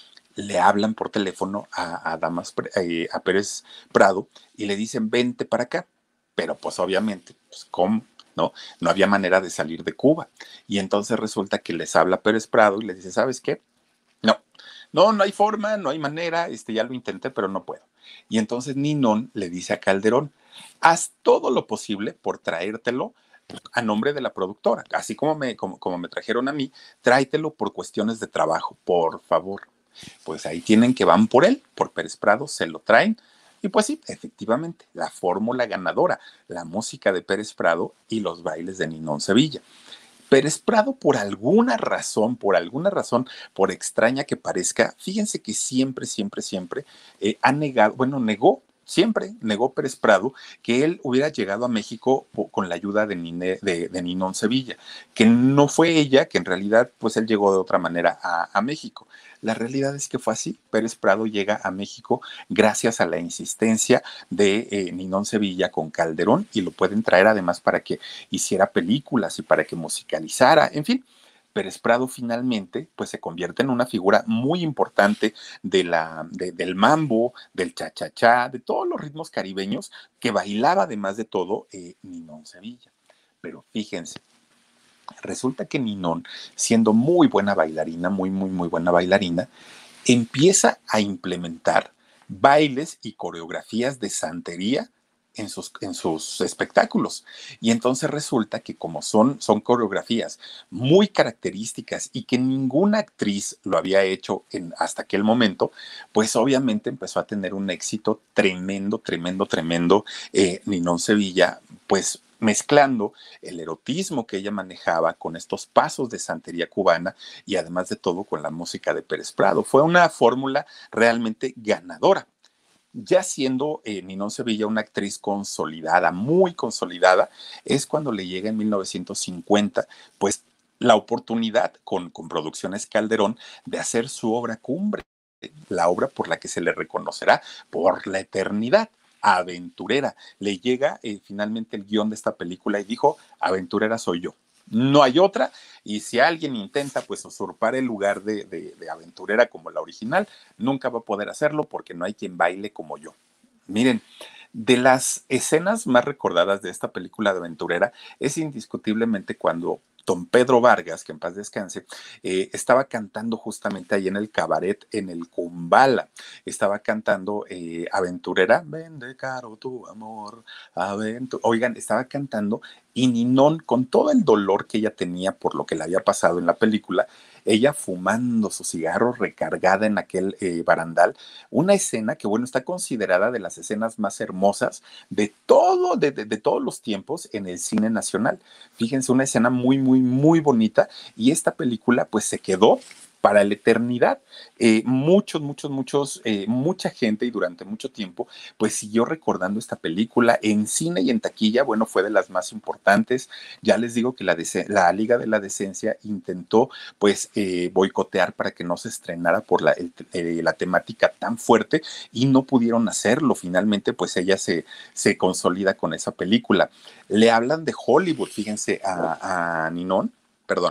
Le hablan por teléfono a, a Damas, eh, a Pérez Prado, y le dicen, vente para acá. Pero pues obviamente, pues, ¿cómo? ¿No? No había manera de salir de Cuba. Y entonces resulta que les habla Pérez Prado y les dice, ¿sabes qué? No, no, no hay forma, no hay manera, este, ya lo intenté, pero no puedo. Y entonces Ninón le dice a Calderón, haz todo lo posible por traértelo a nombre de la productora, así como me, como, como me trajeron a mí, tráetelo por cuestiones de trabajo, por favor. Pues ahí tienen que van por él, por Pérez Prado, se lo traen. Y pues sí, efectivamente, la fórmula ganadora, la música de Pérez Prado y los bailes de Ninón Sevilla. Pérez Prado, por alguna razón, por alguna razón, por extraña que parezca, fíjense que siempre, siempre, siempre eh, ha negado, bueno, negó, siempre negó Pérez Prado que él hubiera llegado a México po- con la ayuda de, Nine- de, de Ninón Sevilla, que no fue ella, que en realidad, pues él llegó de otra manera a, a México. La realidad es que fue así. Pérez Prado llega a México gracias a la insistencia de eh, Ninón Sevilla con Calderón y lo pueden traer además para que hiciera películas y para que musicalizara, en fin. Pérez Prado finalmente pues se convierte en una figura muy importante de la, de, del mambo, del cha-cha-cha, de todos los ritmos caribeños que bailaba además de todo eh, Ninón Sevilla. Pero fíjense, resulta que Ninón, siendo muy buena bailarina, muy, muy, muy buena bailarina, empieza a implementar bailes y coreografías de santería en sus, en sus espectáculos. Y entonces resulta que como son, son coreografías muy características y que ninguna actriz lo había hecho en, hasta aquel momento, pues obviamente empezó a tener un éxito tremendo, tremendo, tremendo. Eh, Ninón Sevilla, pues mezclando el erotismo que ella manejaba con estos pasos de santería cubana y además de todo con la música de Pérez Prado. Fue una fórmula realmente ganadora. Ya siendo eh, Ninón Sevilla una actriz consolidada, muy consolidada, es cuando le llega en mil novecientos cincuenta, pues la oportunidad con, con Producciones Calderón de hacer su obra cumbre, la obra por la que se le reconocerá por la eternidad. Aventurera. Le llega eh, finalmente el guión de esta película y dijo, aventurera soy yo. No hay otra, y si alguien intenta pues usurpar el lugar de, de, de aventurera como la original, nunca va a poder hacerlo porque no hay quien baile como yo. Miren, de las escenas más recordadas de esta película de aventurera es indiscutiblemente cuando don Pedro Vargas, que en paz descanse, eh, estaba cantando justamente ahí en el cabaret, en el Kumbala. Estaba cantando eh, Aventurera, vende caro tu amor, aventu-". Oigan, estaba cantando y Ninón, con todo el dolor que ella tenía por lo que le había pasado en la película, ella fumando su cigarro recargada en aquel eh, barandal, una escena que, bueno, está considerada de las escenas más hermosas de todo, de, de, de todos los tiempos en el cine nacional. Fíjense, una escena muy, muy, muy bonita y esta película pues se quedó para la eternidad. Eh, muchos, muchos, muchos, eh, mucha gente y durante mucho tiempo pues siguió recordando esta película en cine y en taquilla. Bueno, fue de las más importantes. Ya les digo que la, la Liga de la Decencia intentó pues eh, boicotear para que no se estrenara por la, el, eh, la temática tan fuerte y no pudieron hacerlo. Finalmente pues ella se, se consolida con esa película. Le hablan de Hollywood, fíjense, a, a Ninón, perdón,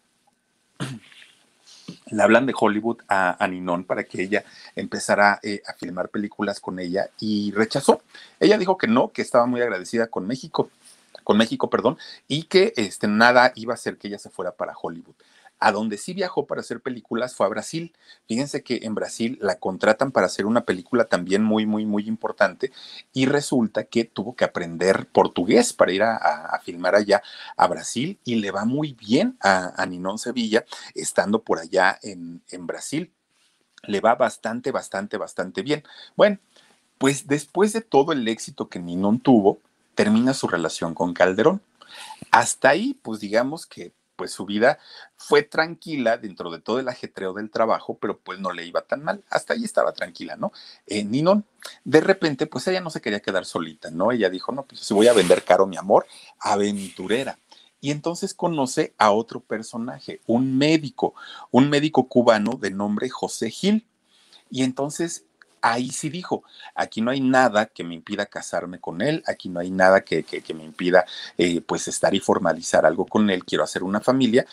le hablan de Hollywood a, a Ninón para que ella empezara eh, a filmar películas con ella y rechazó. Ella dijo que no, que estaba muy agradecida con México, con México, perdón, y que este, nada iba a hacer que ella se fuera para Hollywood. A donde sí viajó para hacer películas fue a Brasil. Fíjense que en Brasil la contratan para hacer una película también muy, muy, muy importante y resulta que tuvo que aprender portugués para ir a, a, a filmar allá a Brasil y le va muy bien a, a Ninón Sevilla estando por allá en, en Brasil. Le va bastante, bastante, bastante bien. Bueno, pues después de todo el éxito que Ninón tuvo, termina su relación con Calderón. Hasta ahí, pues digamos que pues su vida fue tranquila dentro de todo el ajetreo del trabajo, pero pues no le iba tan mal. Hasta ahí estaba tranquila, ¿no? Eh, Ninón, de repente, pues ella no se quería quedar solita, ¿no? Ella dijo, no, pues si voy a vender caro mi amor, aventurera. Y entonces conoce a otro personaje, un médico, un médico cubano de nombre José Gil. Y entonces ahí sí dijo, aquí no hay nada que me impida casarme con él, aquí no hay nada que, que, que me impida eh, pues estar y formalizar algo con él, quiero hacer una familia.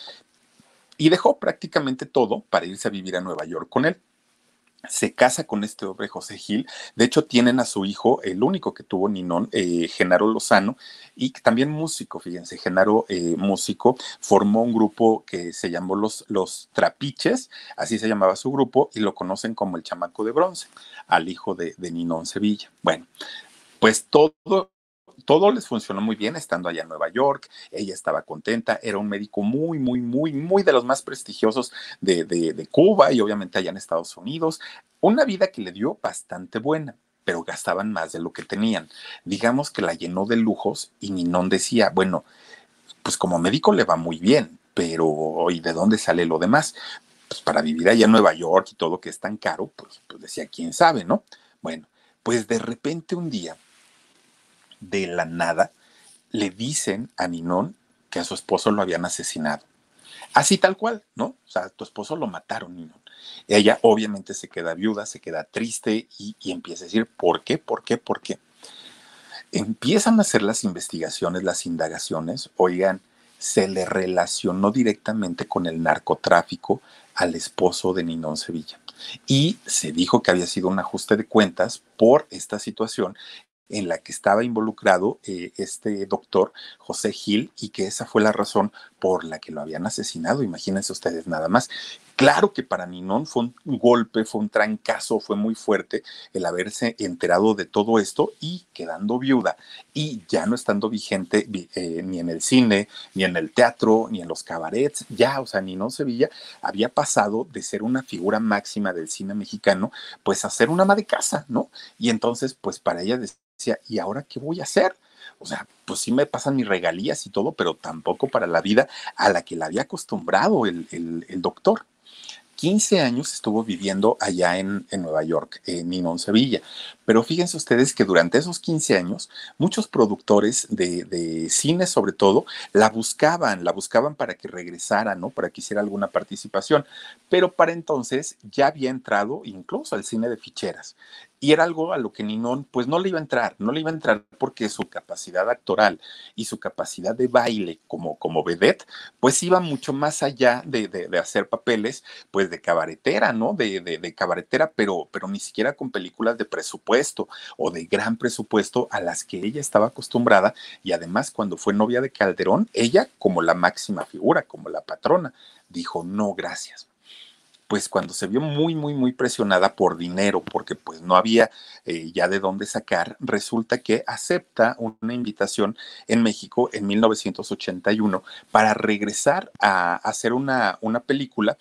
Y dejó prácticamente todo para irse a vivir a Nueva York con él. Se casa con este hombre José Gil. De hecho, tienen a su hijo, el único que tuvo Ninón, eh, Genaro Lozano, y también músico, fíjense, Genaro, eh, músico, formó un grupo que se llamó Los, Los Trapiches, así se llamaba su grupo, y lo conocen como el Chamaco de Bronce, al hijo de, de Ninón Sevilla. Bueno, pues todo todo les funcionó muy bien estando allá en Nueva York, ella estaba contenta, era un médico muy, muy, muy, muy de los más prestigiosos de, de, de Cuba y obviamente allá en Estados Unidos, una vida que le dio bastante buena, pero gastaban más de lo que tenían. Digamos que la llenó de lujos y Ninón decía, bueno, pues como médico le va muy bien, pero ¿y de dónde sale lo demás? Pues para vivir allá en Nueva York y todo que es tan caro, pues, pues decía, quién sabe, ¿no? Bueno, pues de repente un día de la nada, le dicen a Ninón que a su esposo lo habían asesinado. Así tal cual, ¿no? O sea, tu esposo lo mataron, Ninón. Ella obviamente se queda viuda, se queda triste y, y empieza a decir, ¿por qué? ¿Por qué? ¿Por qué? Empiezan a hacer las investigaciones, las indagaciones. Oigan, se le relacionó directamente con el narcotráfico al esposo de Ninón Sevilla. Y se dijo que había sido un ajuste de cuentas por esta situación en la que estaba involucrado eh, este doctor José Gil y que esa fue la razón por la que lo habían asesinado. Imagínense ustedes nada más. Claro que para Ninón fue un golpe, fue un trancazo, fue muy fuerte el haberse enterado de todo esto y quedando viuda y ya no estando vigente eh, ni en el cine, ni en el teatro, ni en los cabarets. Ya, o sea, Ninón Sevilla había pasado de ser una figura máxima del cine mexicano, pues a ser una ama de casa, ¿no? Y entonces, pues para ella decía, ¿y ahora qué voy a hacer? O sea, pues sí me pasan mis regalías y todo, pero tampoco para la vida a la que la había acostumbrado el, el, el doctor. quince años estuvo viviendo allá en, en Nueva York, en Ninón Sevilla. Pero fíjense ustedes que durante esos quince años, muchos productores de, de cine, sobre todo, la buscaban, la buscaban para que regresara, ¿no? Para que hiciera alguna participación. Pero para entonces ya había entrado incluso al cine de ficheras. Y era algo a lo que Ninón pues no le iba a entrar, no le iba a entrar porque su capacidad actoral y su capacidad de baile como, como vedette pues iba mucho más allá de, de, de hacer papeles pues de cabaretera, ¿no? De, de, de cabaretera, pero, pero ni siquiera con películas de presupuesto o de gran presupuesto a las que ella estaba acostumbrada y además cuando fue novia de Calderón, ella como la máxima figura, como la patrona, dijo no, gracias. Pues cuando se vio muy, muy, muy presionada por dinero, porque pues no había eh, ya de dónde sacar, resulta que acepta una invitación en México en mil novecientos ochenta y uno para regresar a hacer una, una película.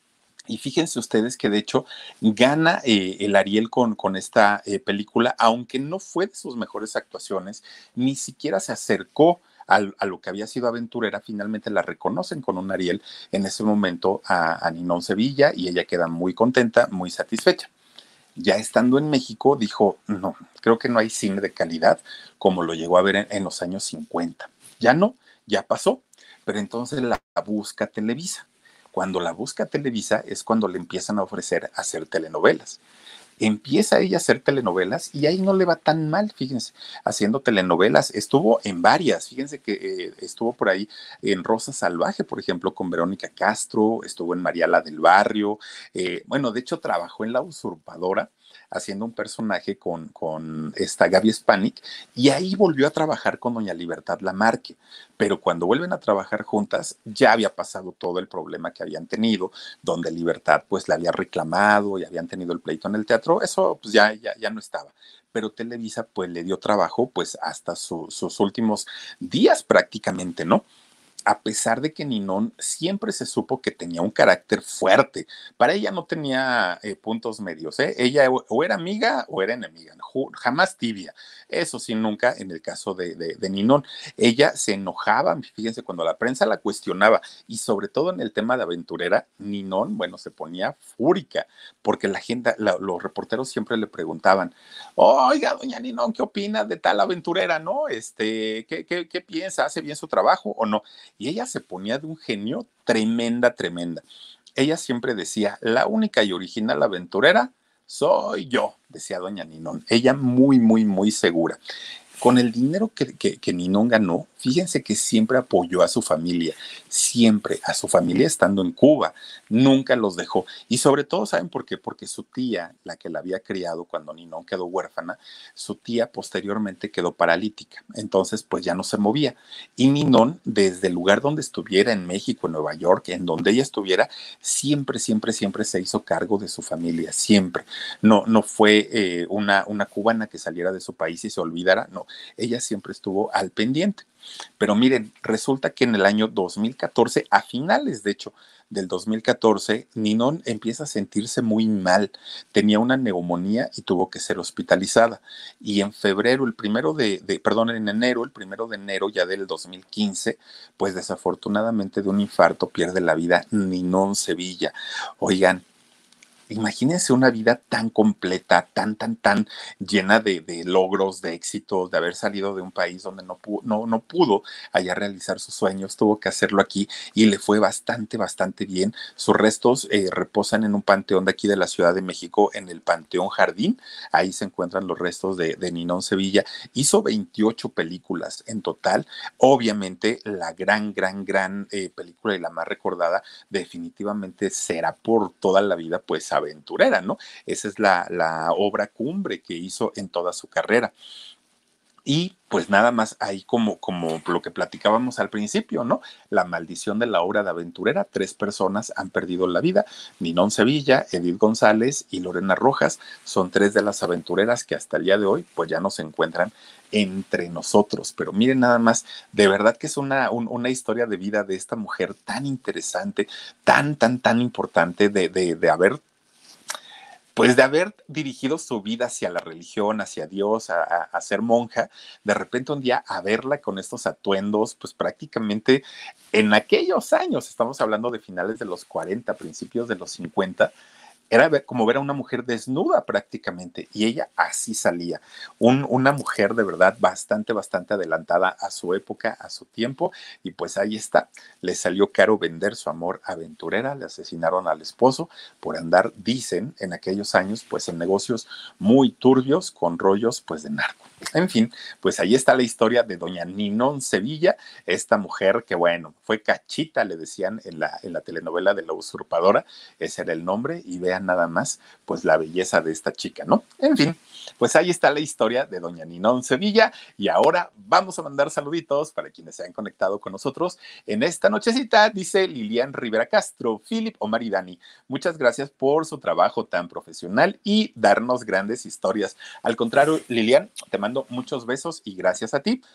Y fíjense ustedes que de hecho gana eh, el Ariel con, con esta eh, película, aunque no fue de sus mejores actuaciones, ni siquiera se acercó al, a lo que había sido Aventurera, finalmente la reconocen con un Ariel en ese momento a, a Ninón Sevilla y ella queda muy contenta, muy satisfecha. Ya estando en México dijo, no, creo que no hay cine de calidad como lo llegó a ver en, en los años cincuenta. Ya no, ya pasó, pero entonces la busca Televisa. Cuando la busca Televisa es cuando le empiezan a ofrecer hacer telenovelas. Empieza ella a hacer telenovelas y ahí no le va tan mal, fíjense, haciendo telenovelas. Estuvo en varias, fíjense que eh, estuvo por ahí en Rosa Salvaje, por ejemplo, con Verónica Castro, estuvo en María la del Barrio, eh, bueno, de hecho trabajó en La Usurpadora haciendo un personaje con, con esta Gaby Spanik y ahí volvió a trabajar con doña Libertad Lamarque, pero cuando vuelven a trabajar juntas ya había pasado todo el problema que habían tenido, donde Libertad pues la había reclamado y habían tenido el pleito en el teatro, eso pues ya, ya, ya no estaba. Pero Televisa pues le dio trabajo pues hasta su, sus últimos días prácticamente, ¿no? A pesar de que Ninón siempre se supo que tenía un carácter fuerte. Para ella no tenía eh, puntos medios, ¿eh? Ella o, o, era amiga o era enemiga, jamás tibia. Eso sí, nunca en el caso de, de, de Ninón. Ella se enojaba, fíjense, cuando la prensa la cuestionaba y sobre todo en el tema de Aventurera, Ninón, bueno, se ponía fúrica porque la gente, la, los reporteros siempre le preguntaban, oiga, doña Ninón, ¿qué opina de tal aventurera, no? Este, ¿qué, qué, qué piensa? ¿Hace bien su trabajo o no? Y ella se ponía de un genio tremenda, tremenda. Ella siempre decía, la única y original aventurera soy yo, decía doña Ninón. Ella muy, muy, muy segura. Con el dinero que, que, que Ninón ganó, fíjense que siempre apoyó a su familia, siempre a su familia estando en Cuba, nunca los dejó. Y sobre todo, ¿saben por qué? Porque su tía, la que la había criado cuando Ninón quedó huérfana, su tía posteriormente quedó paralítica, entonces pues ya no se movía. Y Ninón, desde el lugar donde estuviera, en México, en Nueva York, en donde ella estuviera, siempre, siempre, siempre se hizo cargo de su familia, siempre. No, no fue eh, una, una cubana que saliera de su país y se olvidara, no, ella siempre estuvo al pendiente. Pero miren, resulta que en el año dos mil catorce, a finales de hecho del dos mil catorce, Ninón empieza a sentirse muy mal. Tenía una neumonía y tuvo que ser hospitalizada. Y en febrero, el primero de, de, perdón, en enero, el primero de enero ya del dos mil quince, pues desafortunadamente de un infarto pierde la vida Ninón Sevilla. Oigan, imagínense una vida tan completa, tan, tan, tan llena de, de logros, de éxitos, de haber salido de un país donde no pudo, no, no pudo allá realizar sus sueños, tuvo que hacerlo aquí y le fue bastante, bastante bien. Sus restos eh, reposan en un panteón de aquí de la Ciudad de México, en el Panteón Jardín. Ahí se encuentran los restos de, de Ninón Sevilla. Hizo veintiocho películas en total. Obviamente, la gran, gran, gran eh, película y la más recordada definitivamente será por toda la vida, pues aventurera, ¿no? Esa es la, la obra cumbre que hizo en toda su carrera. Y pues nada más ahí como, como lo que platicábamos al principio, ¿no? La maldición de la obra de aventurera. Tres personas han perdido la vida. Ninón Sevilla, Edith González y Lorena Rojas son tres de las aventureras que hasta el día de hoy pues ya no se encuentran entre nosotros. Pero miren nada más, de verdad que es una, un, una historia de vida de esta mujer tan interesante, tan, tan, tan importante de, de, de haber pues de haber dirigido su vida hacia la religión, hacia Dios, a, a, a, ser monja, de repente un día a verla con estos atuendos, pues prácticamente en aquellos años, estamos hablando de finales de los cuarenta, principios de los cincuenta, era ver, como ver a una mujer desnuda prácticamente, y ella así salía. Un, una mujer de verdad bastante, bastante adelantada a su época, a su tiempo, y pues ahí está. Le salió caro vender su amor aventurera, le asesinaron al esposo por andar, dicen, en aquellos años, pues en negocios muy turbios, con rollos pues de narco. En fin, pues ahí está la historia de doña Ninón Sevilla, esta mujer que, bueno, fue Cachita, le decían en la, en la telenovela de La Usurpadora, ese era el nombre, y vean nada más, pues la belleza de esta chica, ¿no? En fin, pues ahí está la historia de doña Ninón Sevilla, y ahora vamos a mandar saluditos para quienes se han conectado con nosotros en esta nochecita, dice Lilian Rivera Castro, Philip, Omar y Dani, muchas gracias por su trabajo tan profesional y darnos grandes historias. Al contrario, Lilian, te mando muchos besos y gracias a ti.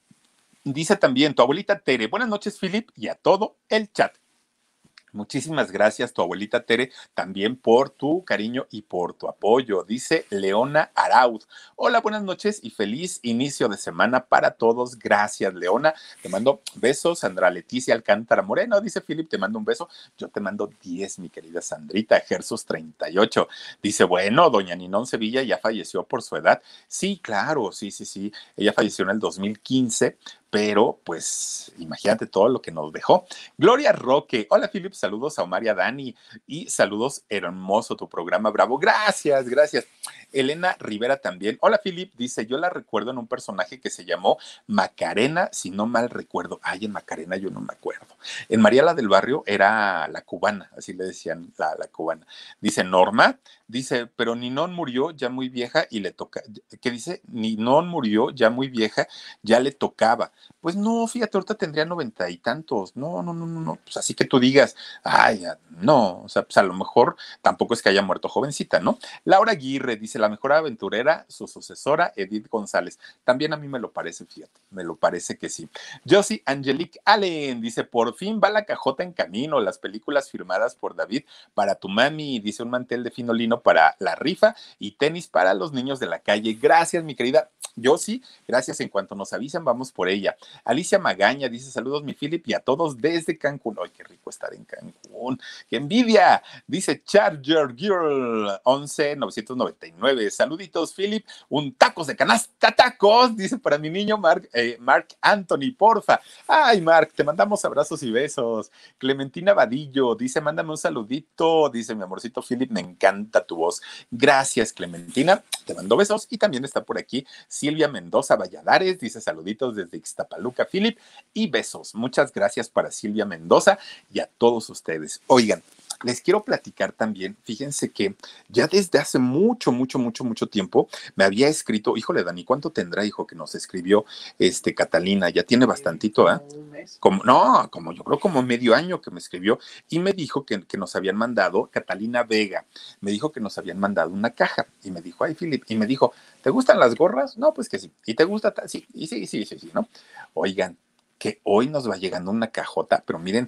Dice también tu abuelita Tere, buenas noches, Philip, y a todo el chat. Muchísimas gracias, tu abuelita Tere, también por tu cariño y por tu apoyo. Dice Leona Araud. Hola, buenas noches y feliz inicio de semana para todos. Gracias, Leona. Te mando besos. Sandra Leticia Alcántara Moreno. Dice Philip, te mando un beso. Yo te mando diez, mi querida Sandrita. Gersus treinta y ocho. Dice, bueno, doña Ninón Sevilla ya falleció por su edad. Sí, claro, sí, sí, sí. Ella falleció en el dos mil quince, pero pues imagínate todo lo que nos dejó. Gloria Roque, hola Philip, saludos a Omar y a Dani y saludos, hermoso tu programa, bravo, gracias, gracias. Elena Rivera también, hola Philip, dice, yo la recuerdo en un personaje que se llamó Macarena, si no mal recuerdo, ay, en Macarena yo no me acuerdo. En María la del Barrio era la cubana, así le decían la, la cubana. Dice Norma, dice, pero Ninón murió ya muy vieja y le toca, ¿qué dice? Ninón murió ya muy vieja, ya le tocaba. Pues no, fíjate, ahorita tendría noventa y tantos. No, no, no, no, no. Pues así que tú digas, ay, no, o sea, pues a lo mejor tampoco es que haya muerto jovencita, ¿no? Laura Aguirre dice, la mejor aventurera, su sucesora, Edith González. También a mí me lo parece, fíjate, me lo parece que sí. Josie Angelique Allen dice, por fin va la cajota en camino, las películas firmadas por David para tu mami, dice un mantel de fino lino para la rifa y tenis para los niños de la calle. Gracias, mi querida Josie, gracias. En cuanto nos avisen, vamos por ella. Alicia Magaña dice, saludos mi Philip y a todos desde Cancún. ¡Ay, qué rico estar en Cancún! ¡Qué envidia! Dice Charger Girl once novecientos noventa y nueve. Saluditos, Philip. Un tacos de canasta, tacos, dice para mi niño Mark, eh, Mark Anthony, porfa. Ay, Mark, te mandamos abrazos y besos. Clementina Vadillo dice, mándame un saludito. Dice, mi amorcito Philip, me encanta tu voz. Gracias, Clementina. Te mando besos. Y también está por aquí Silvia Mendoza Valladares, dice saluditos desde Ixtapaluca, Philip, y besos. Muchas gracias para Silvia Mendoza y a todos ustedes. Oigan, les quiero platicar también, fíjense que ya desde hace mucho, mucho, mucho, mucho tiempo me había escrito, híjole, Dani, ¿cuánto tendrá, hijo, que nos escribió este Catalina? Ya tiene bastantito, ¿eh? Como, no, como yo creo como medio año que me escribió y me dijo que, que nos habían mandado, Catalina Vega, me dijo que nos habían mandado una caja y me dijo, ay, Philip, y me dijo, ¿te gustan las gorras? No, pues que sí. ¿Y te gusta? Sí, y sí, sí, sí, sí, ¿no? Oigan, que hoy nos va llegando una cajota, pero miren,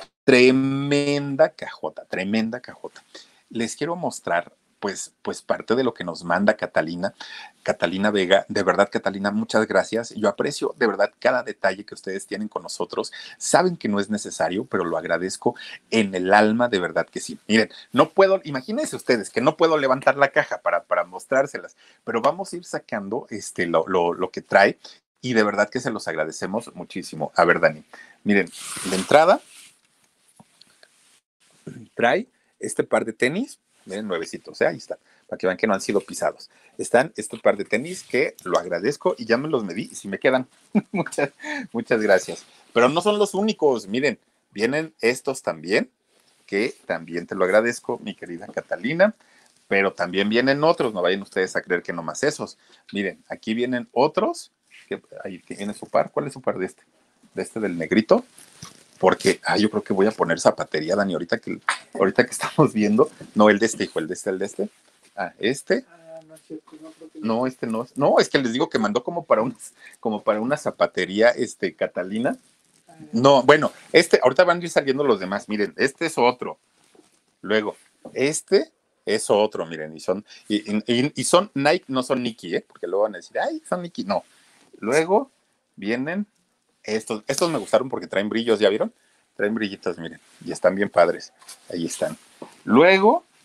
tremenda cajota, tremenda cajota. Les quiero mostrar, pues, pues parte de lo que nos manda Catalina, Catalina Vega. De verdad, Catalina, muchas gracias. Yo aprecio de verdad cada detalle que ustedes tienen con nosotros. Saben que no es necesario, pero lo agradezco en el alma, de verdad que sí. Miren, no puedo, imagínense ustedes que no puedo levantar la caja para, para mostrárselas, pero vamos a ir sacando este, lo, lo, lo que trae y de verdad que se los agradecemos muchísimo. A ver, Dani, miren, de entrada trae este par de tenis, miren, nuevecitos, ¿eh? Ahí está, para que vean que no han sido pisados. Están este par de tenis que lo agradezco y ya me los medí y si me quedan. muchas, muchas gracias. Pero no son los únicos, miren, vienen estos también, que también te lo agradezco, mi querida Catalina, pero también vienen otros, no vayan ustedes a creer que nomás esos. Miren, aquí vienen otros, que ahí tiene su par, ¿cuál es su par de este? De este del negrito, porque ah, yo creo que voy a poner zapatería, Dani, ahorita que, ahorita que estamos viendo, no, el de este, hijo, el de este, el de este, ah, este, no, este no, no, es que les digo que mandó como para un, como para una zapatería, este, Catalina, no, bueno, este, ahorita van a ir saliendo los demás, miren, este es otro, luego, este es otro, miren, y son, y, y, y son Nike, no son Nike, ¿eh? Porque luego van a decir, ay, son Nike, no, luego vienen estos, estos me gustaron porque traen brillos, ¿ya vieron? Traen brillitos, miren, y están bien padres. Ahí están. Luego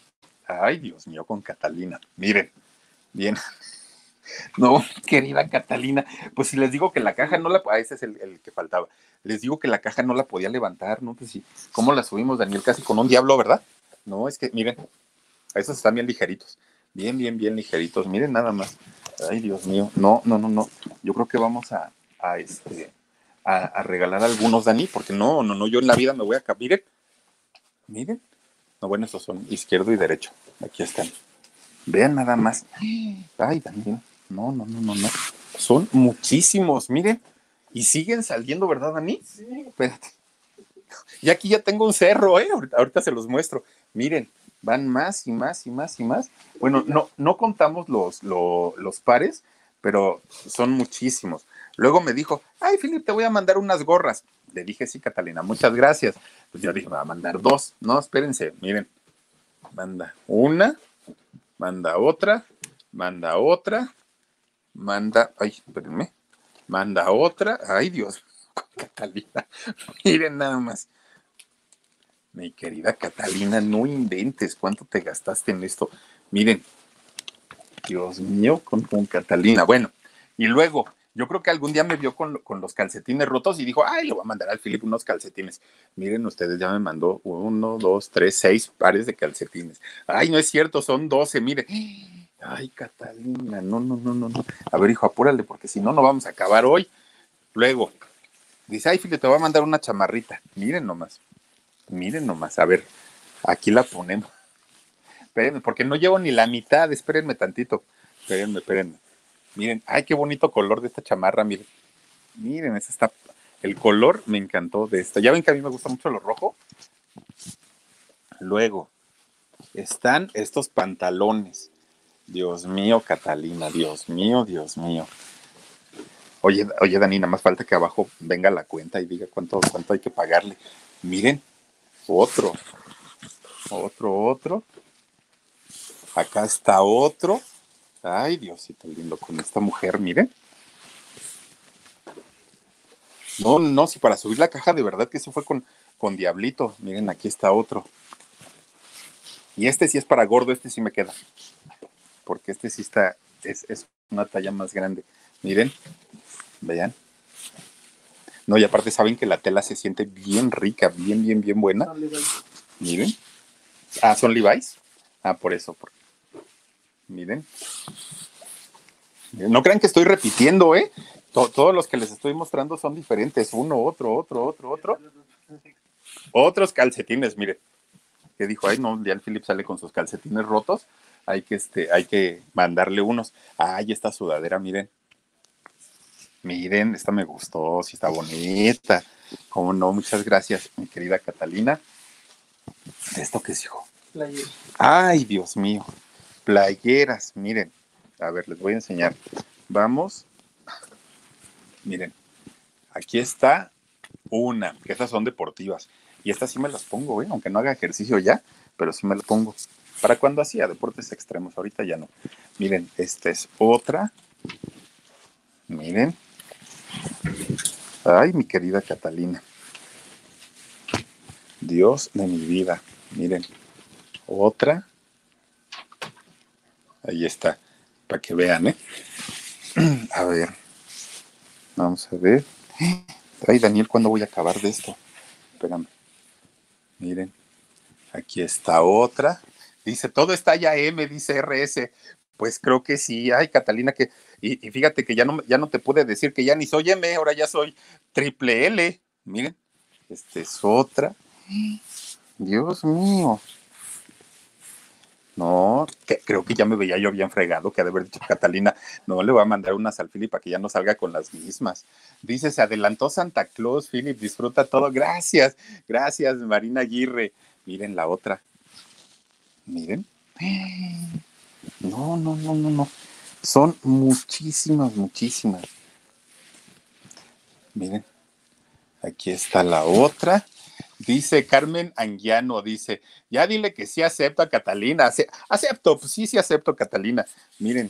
Ay, Dios mío, con Catalina. Miren, bien. No, querida Catalina, pues si les digo que la caja no la, ah, ese es el, el que faltaba. Les digo que la caja no la podía levantar, ¿no? Pues sí, ¿cómo la subimos, Daniel? Casi con un diablo, ¿verdad? No, es que, miren, esos están bien ligeritos, bien, bien, bien ligeritos, miren nada más. Ay, Dios mío, no, no, no, no. Yo creo que vamos a, a este, a, a regalar algunos, Dani, porque no, no, no, yo en la vida me voy a, ca- miren, miren. No, bueno, esos son izquierdo y derecho. Aquí están. Vean nada más. Ay, Daniel. No, no, no, no, no. Son muchísimos, miren. Y siguen saliendo, ¿verdad, Dani? Sí. Espérate. Y aquí ya tengo un cerro, ¿eh? Ahorita, ahorita se los muestro. Miren, van más y más y más y más. Bueno, no, no contamos los, los, los pares, pero son muchísimos. Luego me dijo, ay, Filip, te voy a mandar unas gorras. Le dije, sí, Catalina, muchas gracias. Pues yo dije, me va a mandar dos. No, espérense, miren. Manda una, manda otra, manda otra, manda, ay, espérenme, manda otra, ay Dios, Catalina, miren nada más. Mi querida Catalina, no inventes cuánto te gastaste en esto. Miren, Dios mío, con, con Catalina. Bueno, y luego, yo creo que algún día me vio con, con los calcetines rotos y dijo, ay, le voy a mandar al Filip unos calcetines. Miren ustedes, ya me mandó uno, dos, tres, seis pares de calcetines. Ay, no es cierto, son doce, miren. Ay, Catalina, no, no, no, no, no. A ver, hijo, apúrale, porque si no, no vamos a acabar hoy. Luego, dice, ay, Filip, te voy a mandar una chamarrita. Miren nomás, miren nomás. A ver, aquí la ponemos. Espérenme, porque no llevo ni la mitad. Espérenme tantito. Espérenme, espérenme. Miren, ay, qué bonito color de esta chamarra, miren. Miren, esta está. El color me encantó de esta. Ya ven que a mí me gusta mucho lo rojo. Luego, están estos pantalones. Dios mío, Catalina, Dios mío, Dios mío. Oye, oye, Dani, nada más falta que abajo venga la cuenta y diga cuánto, cuánto hay que pagarle. Miren, otro, otro, otro. Acá está otro. Ay, Diosito lindo con esta mujer, miren. No, no, si para subir la caja de verdad que se fue con, con Diablito. Miren, aquí está otro. Y este sí es para gordo, este sí me queda. Porque este sí está, es, es una talla más grande. Miren, vean. No, y aparte saben que la tela se siente bien rica, bien, bien, bien buena. Miren. Ah, ¿son Levi's? Ah, por eso. Por... Miren. No crean que estoy repitiendo, ¿eh? To- todos los que les estoy mostrando son diferentes. Uno, otro, otro, otro, otro. Otros calcetines, miren. Que dijo, ay, no, ya el Philip sale con sus calcetines rotos. Hay que, este, hay que mandarle unos. Ay, esta sudadera, miren. Miren, esta me gustó, sí está bonita. Cómo no, muchas gracias, mi querida Catalina. ¿Esto qué es, hijo? Playeras. Ay, Dios mío. Playeras, miren. A ver, les voy a enseñar. Vamos. Miren, aquí está una, que estas son deportivas. Y estas sí me las pongo, ¿eh? Aunque no haga ejercicio ya, pero sí me las pongo. ¿Para cuando hacía deportes extremos? Ahorita ya no. Miren, esta es otra. Miren. Ay, mi querida Catalina. Dios de mi vida. Miren. Otra. Ahí está. Para que vean, ¿eh? A ver. Vamos a ver. Ay, Daniel, ¿cuándo voy a acabar de esto? Espérame. Miren. Aquí está otra. Dice, todo está ya M, dice R S. Pues creo que sí. Ay, Catalina, que. Y, y fíjate que ya no, ya no te pude decir que ya ni soy M, ahora ya soy triple L. Miren, esta es otra. Dios mío. No, que, creo que ya me veía yo bien fregado, que ha de haber dicho Catalina, no le voy a mandar unas al Philip para que ya no salga con las mismas. Dice, se adelantó Santa Claus, Philip, disfruta todo. Gracias, gracias, Marina Aguirre. Miren la otra. Miren. No, no, no, no, no. Son muchísimas, muchísimas. Miren, aquí está la otra. Dice Carmen Anguiano, dice, ya dile que sí acepto a Catalina. Ace- acepto, pues sí, sí acepto a Catalina. Miren,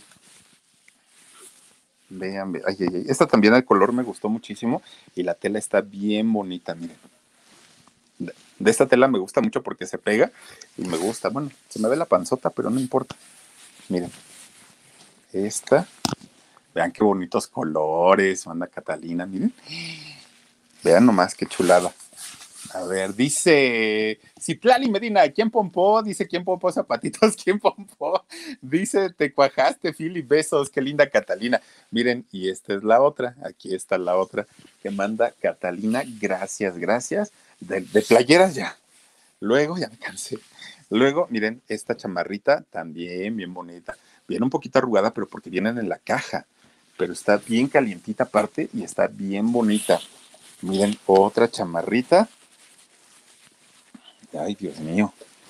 vean, ve- ay, ay, ay. Esta también el color me gustó muchísimo y la tela está bien bonita, miren. De esta tela me gusta mucho porque se pega y me gusta. Bueno, se me ve la panzota, pero no importa. Miren, esta. Vean qué bonitos colores, manda Catalina, miren. Vean nomás qué chulada. A ver, dice Citlali Medina, ¿quién pompó? Dice, ¿quién pompó zapatitos? ¿Quién pompó? Dice, te cuajaste, Philly, besos, qué linda Catalina. Miren, y esta es la otra, aquí está la otra que manda Catalina, gracias, gracias. De, de playeras ya. Luego, ya me cansé. Luego, miren, esta chamarrita también bien bonita. Viene un poquito arrugada, pero porque vienen en la caja. Pero está bien calientita aparte y está bien bonita. Miren, otra chamarrita. Ay, Dios mío.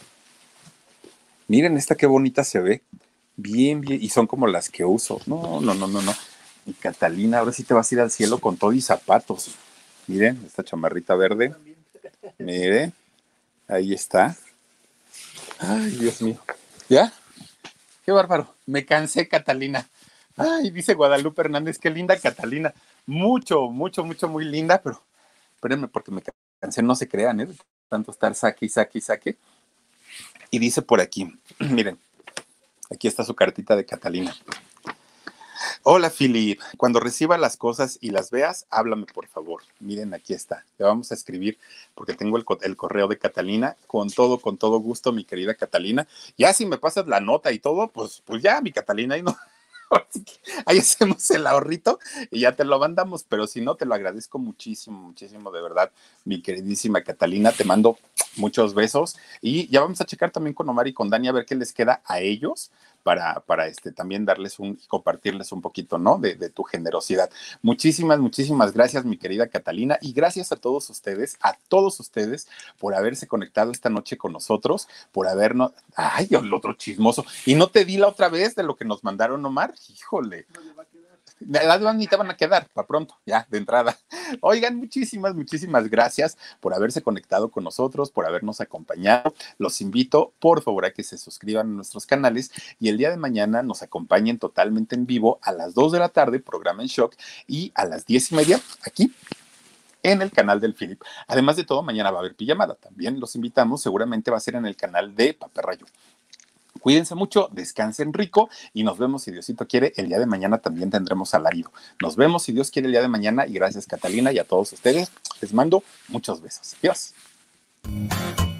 Miren esta qué bonita se ve. Bien, bien. Y son como las que uso. No, no, no, no, no. Y Catalina, ahora sí te vas a ir al cielo con todo y zapatos. Miren, esta chamarrita verde. Miren. Ahí está. Ay, Dios mío. ¿Ya? Qué bárbaro. Me cansé, Catalina. Ay, dice Guadalupe Hernández, qué linda Catalina. Mucho, mucho, mucho, muy linda, pero espérenme porque me cansé, no se crean, ¿eh? Tanto estar saque y saque y saque. Y dice por aquí, miren, aquí está su cartita de Catalina. Hola, Philip. Cuando reciba las cosas y las veas, háblame, por favor. Miren, aquí está. Le vamos a escribir porque tengo el, el correo de Catalina. Con todo, con todo gusto, mi querida Catalina. Ya si me pasas la nota y todo, pues, pues ya, mi Catalina, ahí no. Ahí hacemos el ahorrito y ya te lo mandamos, pero si no, te lo agradezco muchísimo, muchísimo, de verdad, mi queridísima Catalina, te mando muchos besos y ya vamos a checar también con Omar y con Dani a ver qué les queda a ellos para, para este, también darles un, compartirles un poquito, ¿no? De, de tu generosidad. Muchísimas, muchísimas gracias, mi querida Catalina, y gracias a todos ustedes, a todos ustedes, por haberse conectado esta noche con nosotros, por habernos, ay, el otro chismoso, y no te di la otra vez de lo que nos mandaron, Omar, híjole. Las ni te van a quedar para pronto, ya de entrada. Oigan, muchísimas, muchísimas gracias por haberse conectado con nosotros, por habernos acompañado. Los invito, por favor, a que se suscriban a nuestros canales y el día de mañana nos acompañen totalmente en vivo a las dos de la tarde, programa en shock, y a las diez y media aquí en el canal del Philip. Además de todo, mañana va a haber pijamada. También los invitamos, seguramente va a ser en el canal de Paperrayo. Cuídense mucho, descansen rico y nos vemos, si Diosito quiere, el día de mañana también tendremos alarido. Nos vemos, si Dios quiere, el día de mañana y gracias, Catalina, y a todos ustedes les mando muchos besos. Adiós.